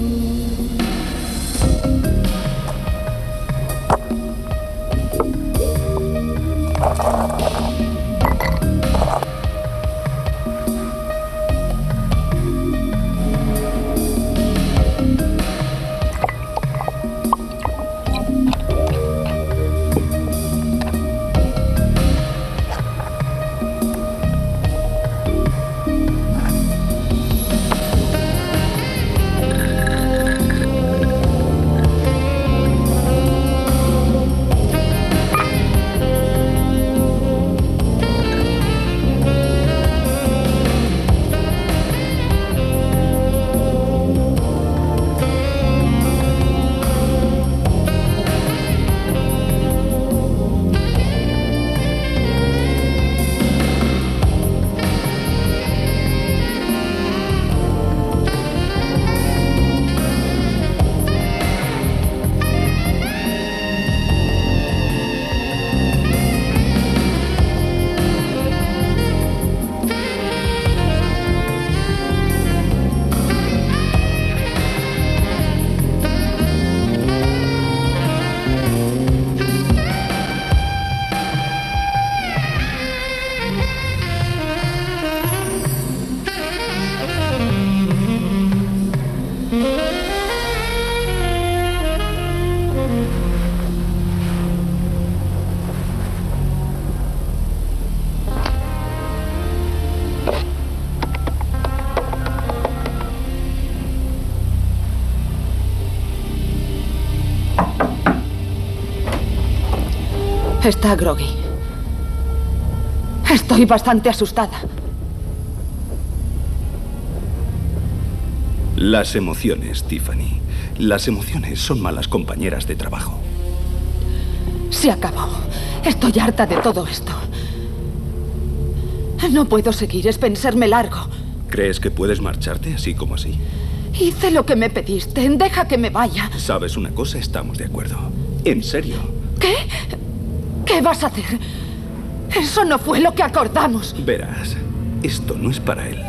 Está groggy. Estoy bastante asustada. Las emociones, Tiffany. Las emociones son malas compañeras de trabajo. Se acabó. Estoy harta de todo esto. No puedo seguir, Spencer, me largo. ¿Crees que puedes marcharte así como así? Hice lo que me pediste. Deja que me vaya. ¿Sabes una cosa? Estamos de acuerdo. ¿En serio? ¿Qué? ¿Qué vas a hacer? Eso no fue lo que acordamos. Verás, esto no es para él.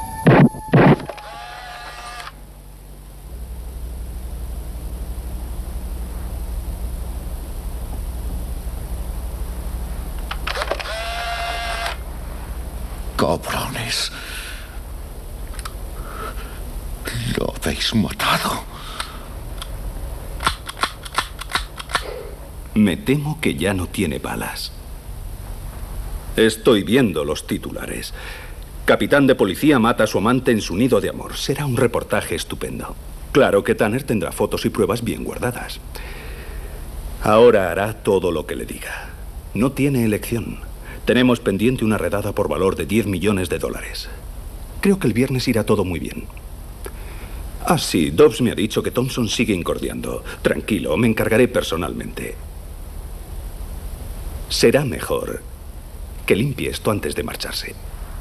Cabrones. Lo habéis matado. Me temo que ya no tiene balas. Estoy viendo los titulares. Capitán de policía mata a su amante en su nido de amor. Será un reportaje estupendo. Claro que Tanner tendrá fotos y pruebas bien guardadas. Ahora hará todo lo que le diga. No tiene elección. Tenemos pendiente una redada por valor de 10 millones de dólares. Creo que el viernes irá todo muy bien. Ah, sí, Dobbs me ha dicho que Thompson sigue incordiando. Tranquilo, me encargaré personalmente. Será mejor que limpie esto antes de marcharse.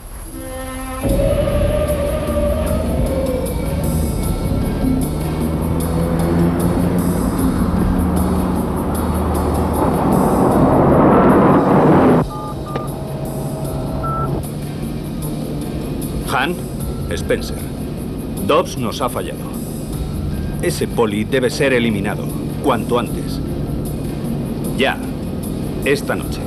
Han, Spencer, Dobbs nos ha fallado. Ese poli debe ser eliminado, cuanto antes. Ya, esta noche.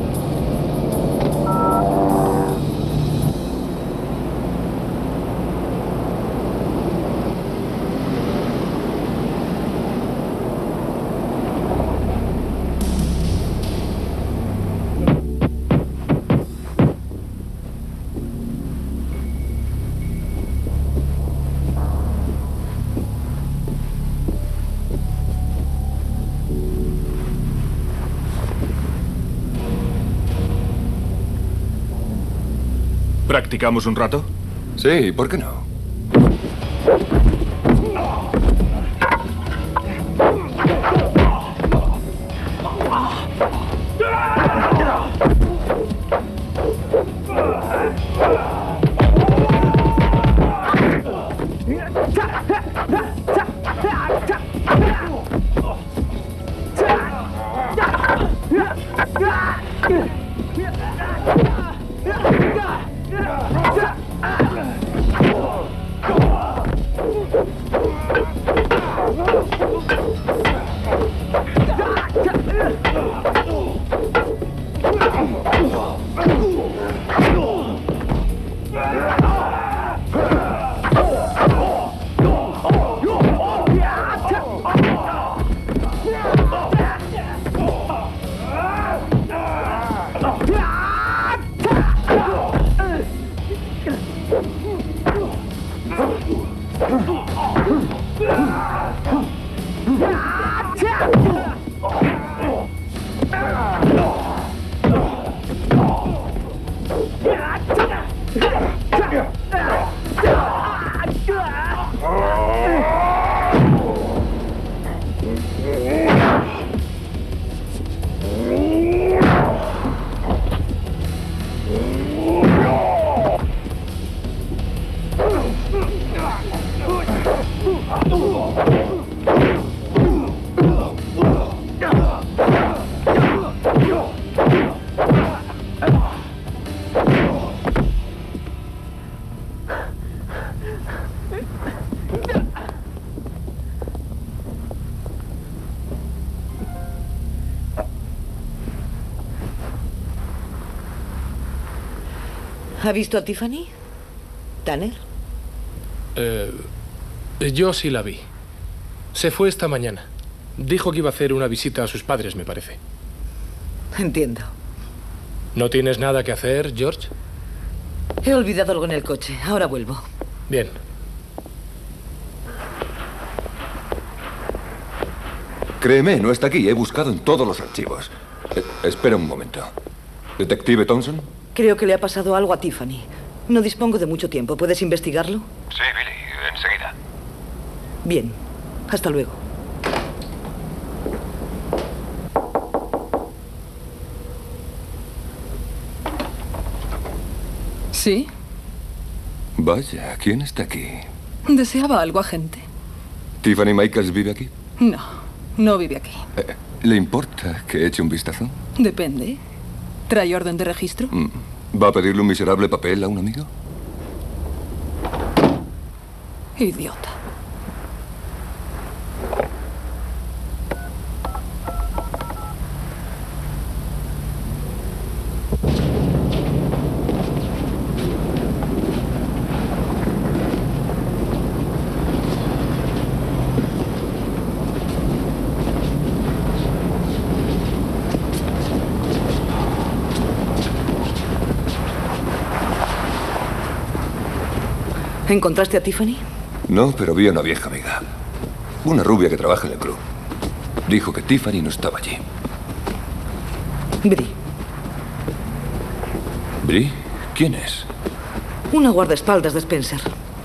¿Practicamos un rato? Sí, ¿por qué no? ¿Ha visto a Tiffany? ¿Tanner? Yo sí la vi. Se fue esta mañana. Dijo que iba a hacer una visita a sus padres, me parece. Entiendo. ¿No tienes nada que hacer, George? He olvidado algo en el coche. Ahora vuelvo. Bien. Créeme, no está aquí. He buscado en todos los archivos. Espera un momento. ¿Detective Thompson? Creo que le ha pasado algo a Tiffany. No dispongo de mucho tiempo. ¿Puedes investigarlo? Sí, Billy, enseguida. Bien. Hasta luego. ¿Sí? Vaya, ¿quién está aquí? ¿Deseaba algo, agente? ¿Tiffany Michaels vive aquí? No, no vive aquí. ¿Le importa que eche un vistazo? Depende. ¿Trae orden de registro? ¿Va a pedirle un miserable papel a un amigo? Idiota. ¿Encontraste a Tiffany? No, pero vi a una vieja amiga. Una rubia que trabaja en el club. Dijo que Tiffany no estaba allí. Bri. ¿Bri? ¿Quién es? Una guardaespaldas de Spencer.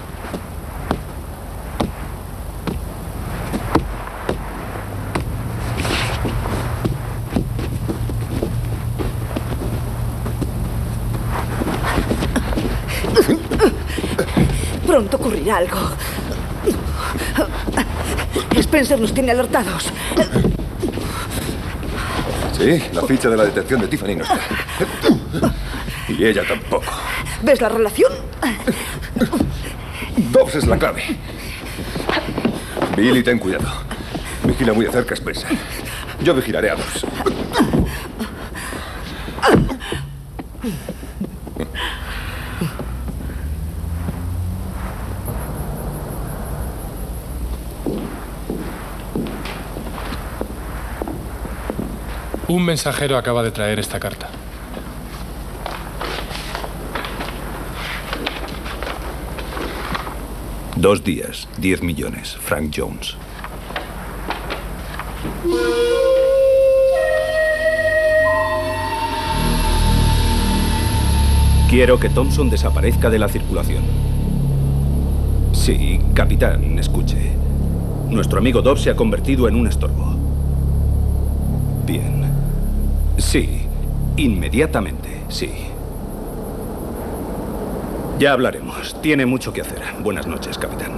Pronto ocurrirá algo. Spencer nos tiene alertados. Sí, la ficha de la detección de Tiffany no está. Y ella tampoco. ¿Ves la relación? Dobbs es la clave. Billy, ten cuidado. Vigila muy de cerca a Spencer. Yo vigilaré a Dobbs. Un mensajero acaba de traer esta carta. Dos días, 10 millones. Frank Jones. Quiero que Thompson desaparezca de la circulación. Sí, capitán, escuche. Nuestro amigo Dobbs se ha convertido en un estorbo. Bien. Sí, inmediatamente, sí. Ya hablaremos. Tiene mucho que hacer. Buenas noches, capitán.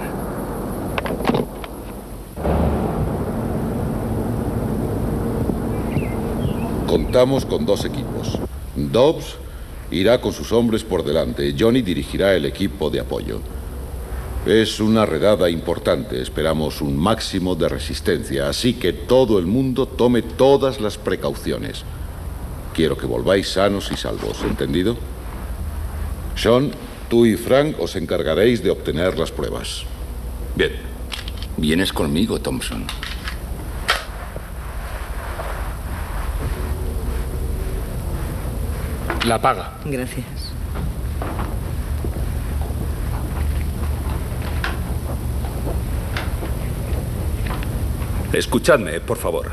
Contamos con dos equipos. Dobbs irá con sus hombres por delante. Johnny dirigirá el equipo de apoyo. Es una redada importante. Esperamos un máximo de resistencia, así que todo el mundo tome todas las precauciones. Quiero que volváis sanos y salvos, ¿entendido? Sean, tú y Frank os encargaréis de obtener las pruebas. Bien. Vienes conmigo, Thompson. La paga. Gracias. Escuchadme, por favor.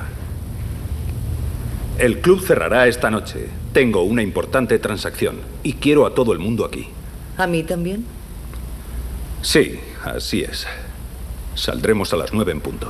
El club cerrará esta noche. Tengo una importante transacción y quiero a todo el mundo aquí. ¿A mí también? Sí, así es. Saldremos a las 9 en punto.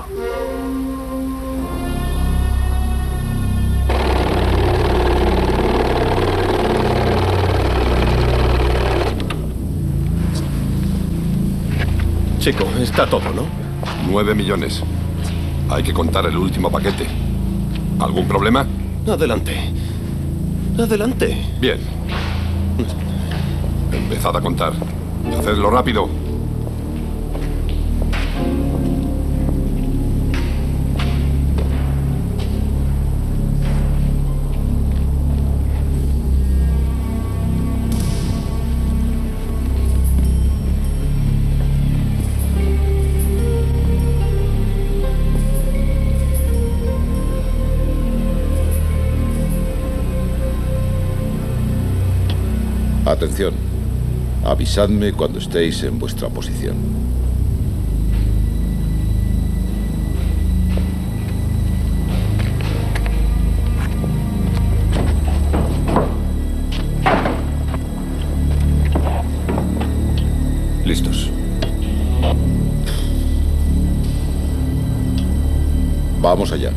Chico, está todo, ¿no? 9 millones. Hay que contar el último paquete. ¿Algún problema? Adelante. Adelante. Bien. Empezad a contar. Hacedlo rápido. Atención. Avisadme cuando estéis en vuestra posición. Listos. Vamos allá.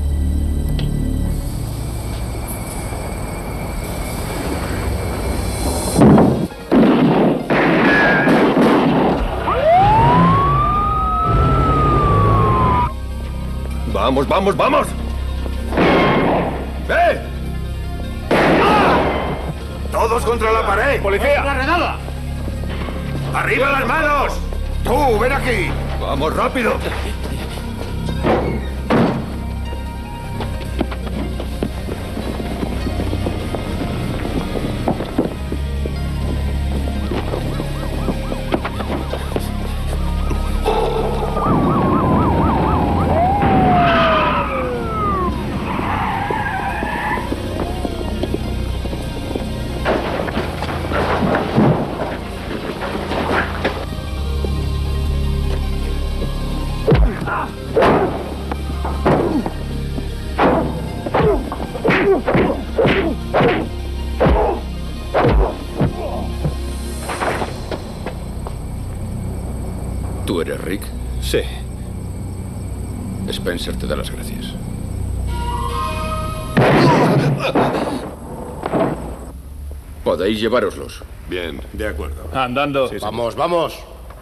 ¡Vamos, vamos, vamos! ¡Eh! ¡Ah! ¡Todos contra la pared! ¡Policía! ¡Una redada! ¡Arriba las manos! ¡Tú, ven aquí! ¡Vamos, rápido! Sí. Spencer te da las gracias. Podéis llevároslos. Bien. De acuerdo. Andando. Sí. Vamos, vamos.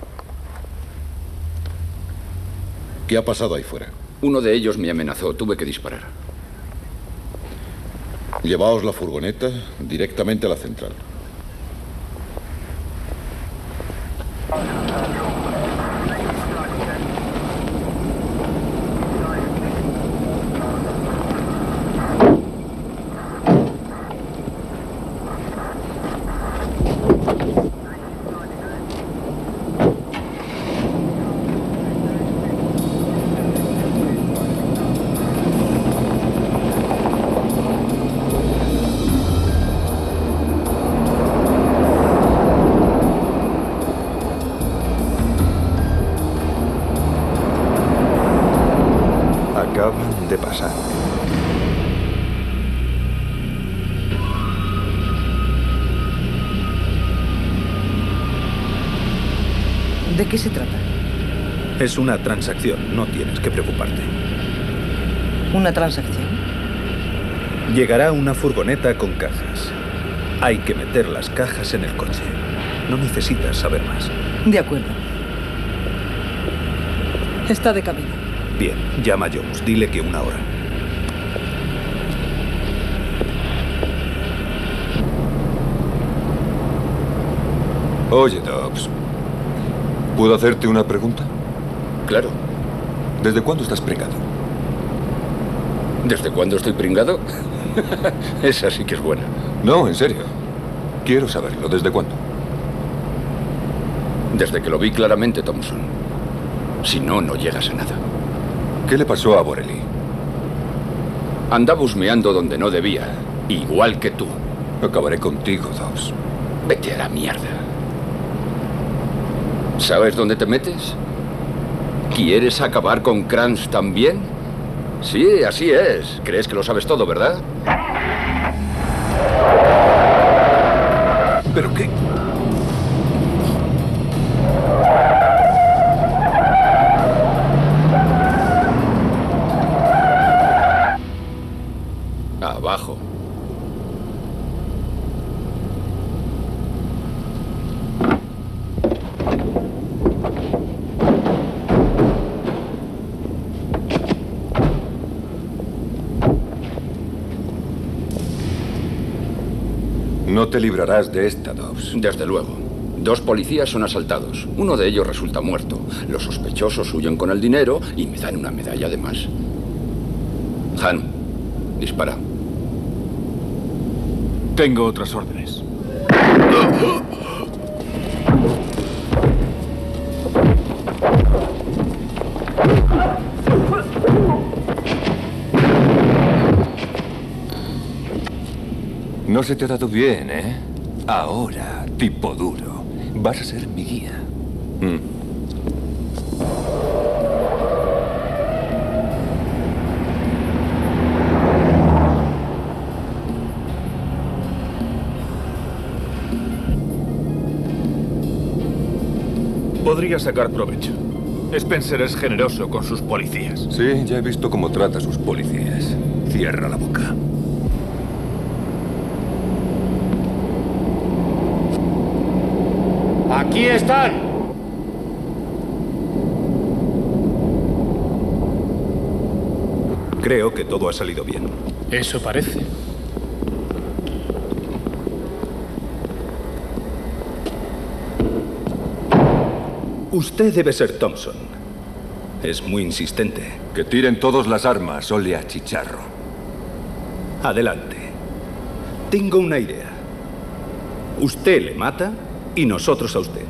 ¿Qué ha pasado ahí fuera? Uno de ellos me amenazó. Tuve que disparar. Llevaos la furgoneta directamente a la central. Acaban de pasar. ¿De qué se trata? Es una transacción, no tienes que preocuparte. ¿Una transacción? Llegará una furgoneta con cajas. Hay que meter las cajas en el coche. No necesitas saber más. De acuerdo. Está de camino. Bien, llama a Jones. Dile que 1 hora. Oye, Dobbs. ¿Puedo hacerte una pregunta? Claro. ¿Desde cuándo estás pringado? ¿Desde cuándo estoy pringado? Esa sí que es buena. No, en serio. Quiero saberlo. ¿Desde cuándo? Desde que lo vi claramente, Thompson. Si no, no llegas a nada. ¿Qué le pasó a Borelli? Andaba husmeando donde no debía. Igual que tú. Acabaré contigo, Dobbs. Vete a la mierda. ¿Sabes dónde te metes? ¿Quieres acabar con Kranz también? Sí, así es. Crees que lo sabes todo, ¿verdad? ¿Pero qué? Abajo. No te librarás de esta, Dobbs. Desde luego. 2 policías son asaltados. Uno de ellos resulta muerto. Los sospechosos huyen con el dinero y me dan una medalla de más. Han, dispara. Tengo otras órdenes. No se te ha dado bien, ¿eh? Ahora, tipo duro, vas a ser mi guía. Podría sacar provecho. Spencer es generoso con sus policías. Sí, ya he visto cómo trata a sus policías. Cierra la boca. ¡Aquí están! Creo que todo ha salido bien. Eso parece. Usted debe ser Thompson. Es muy insistente. Que tiren todas las armas o le achicharro. Adelante. Tengo una idea. Usted le mata y nosotros a usted.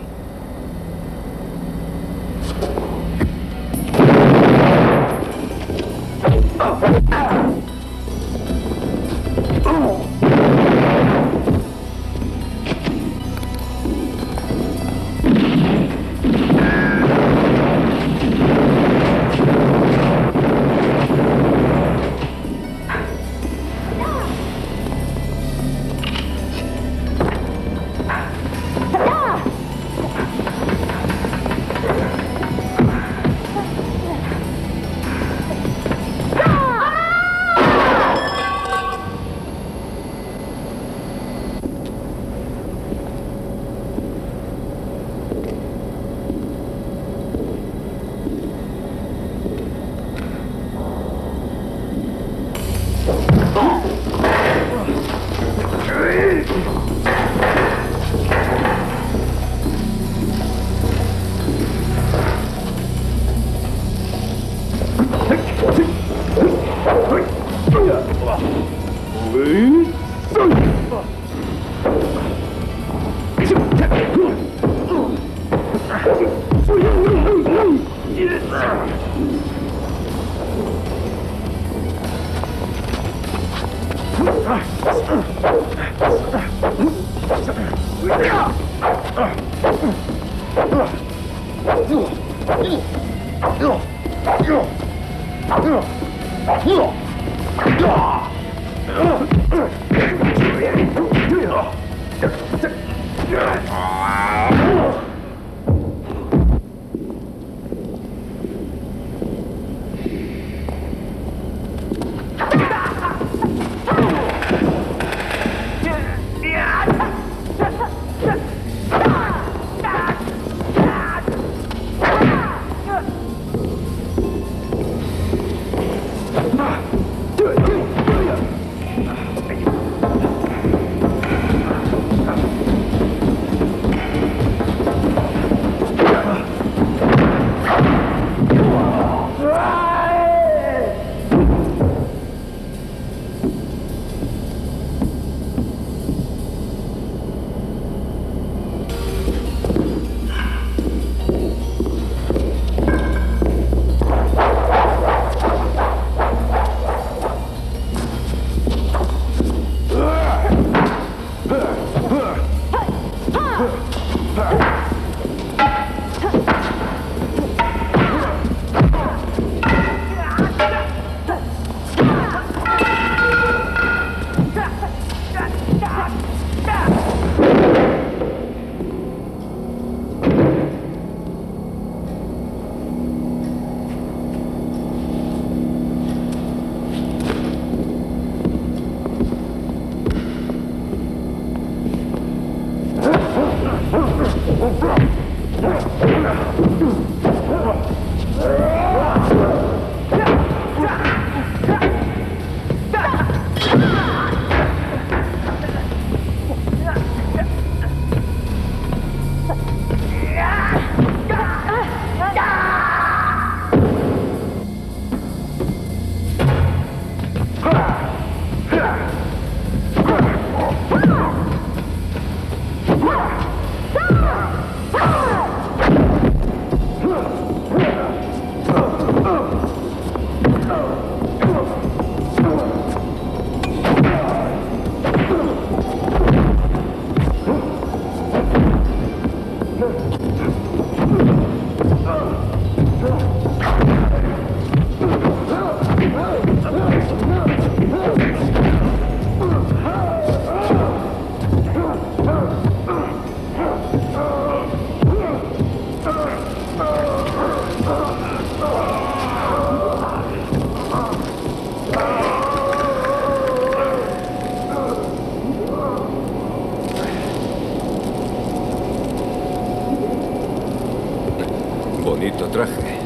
Bonito traje.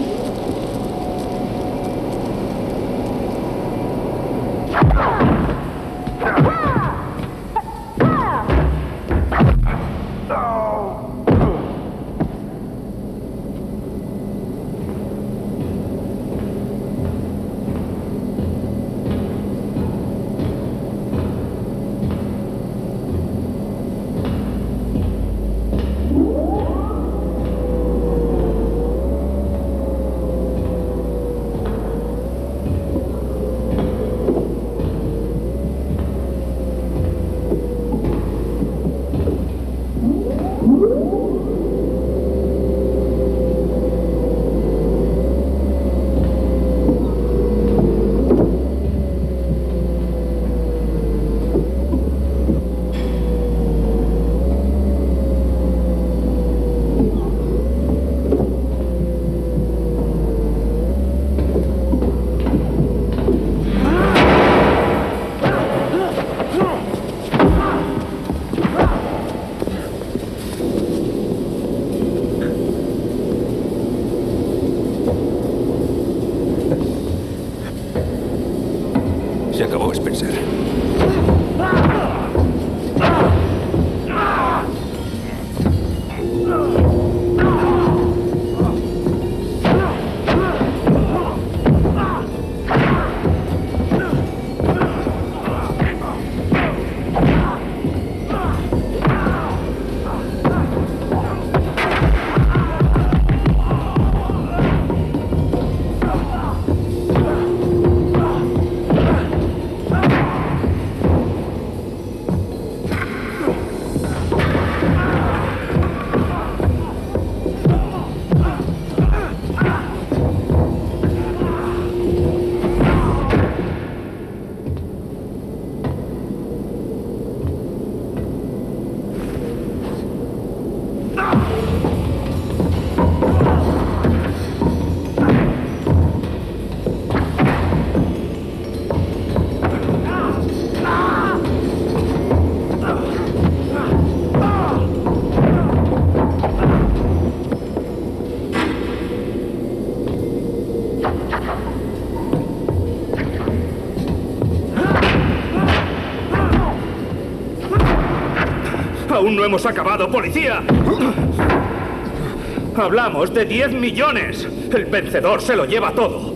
Se acabó, Spencer. Aún no hemos acabado, policía. Hablamos de 10 millones. El vencedor se lo lleva todo.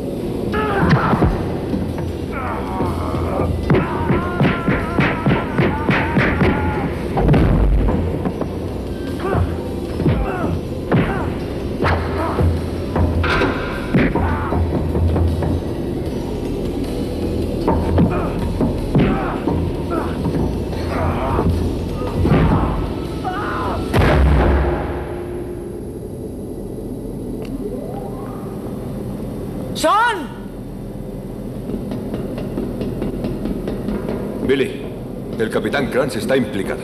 ¡Son! Billy, el capitán Krantz está implicado.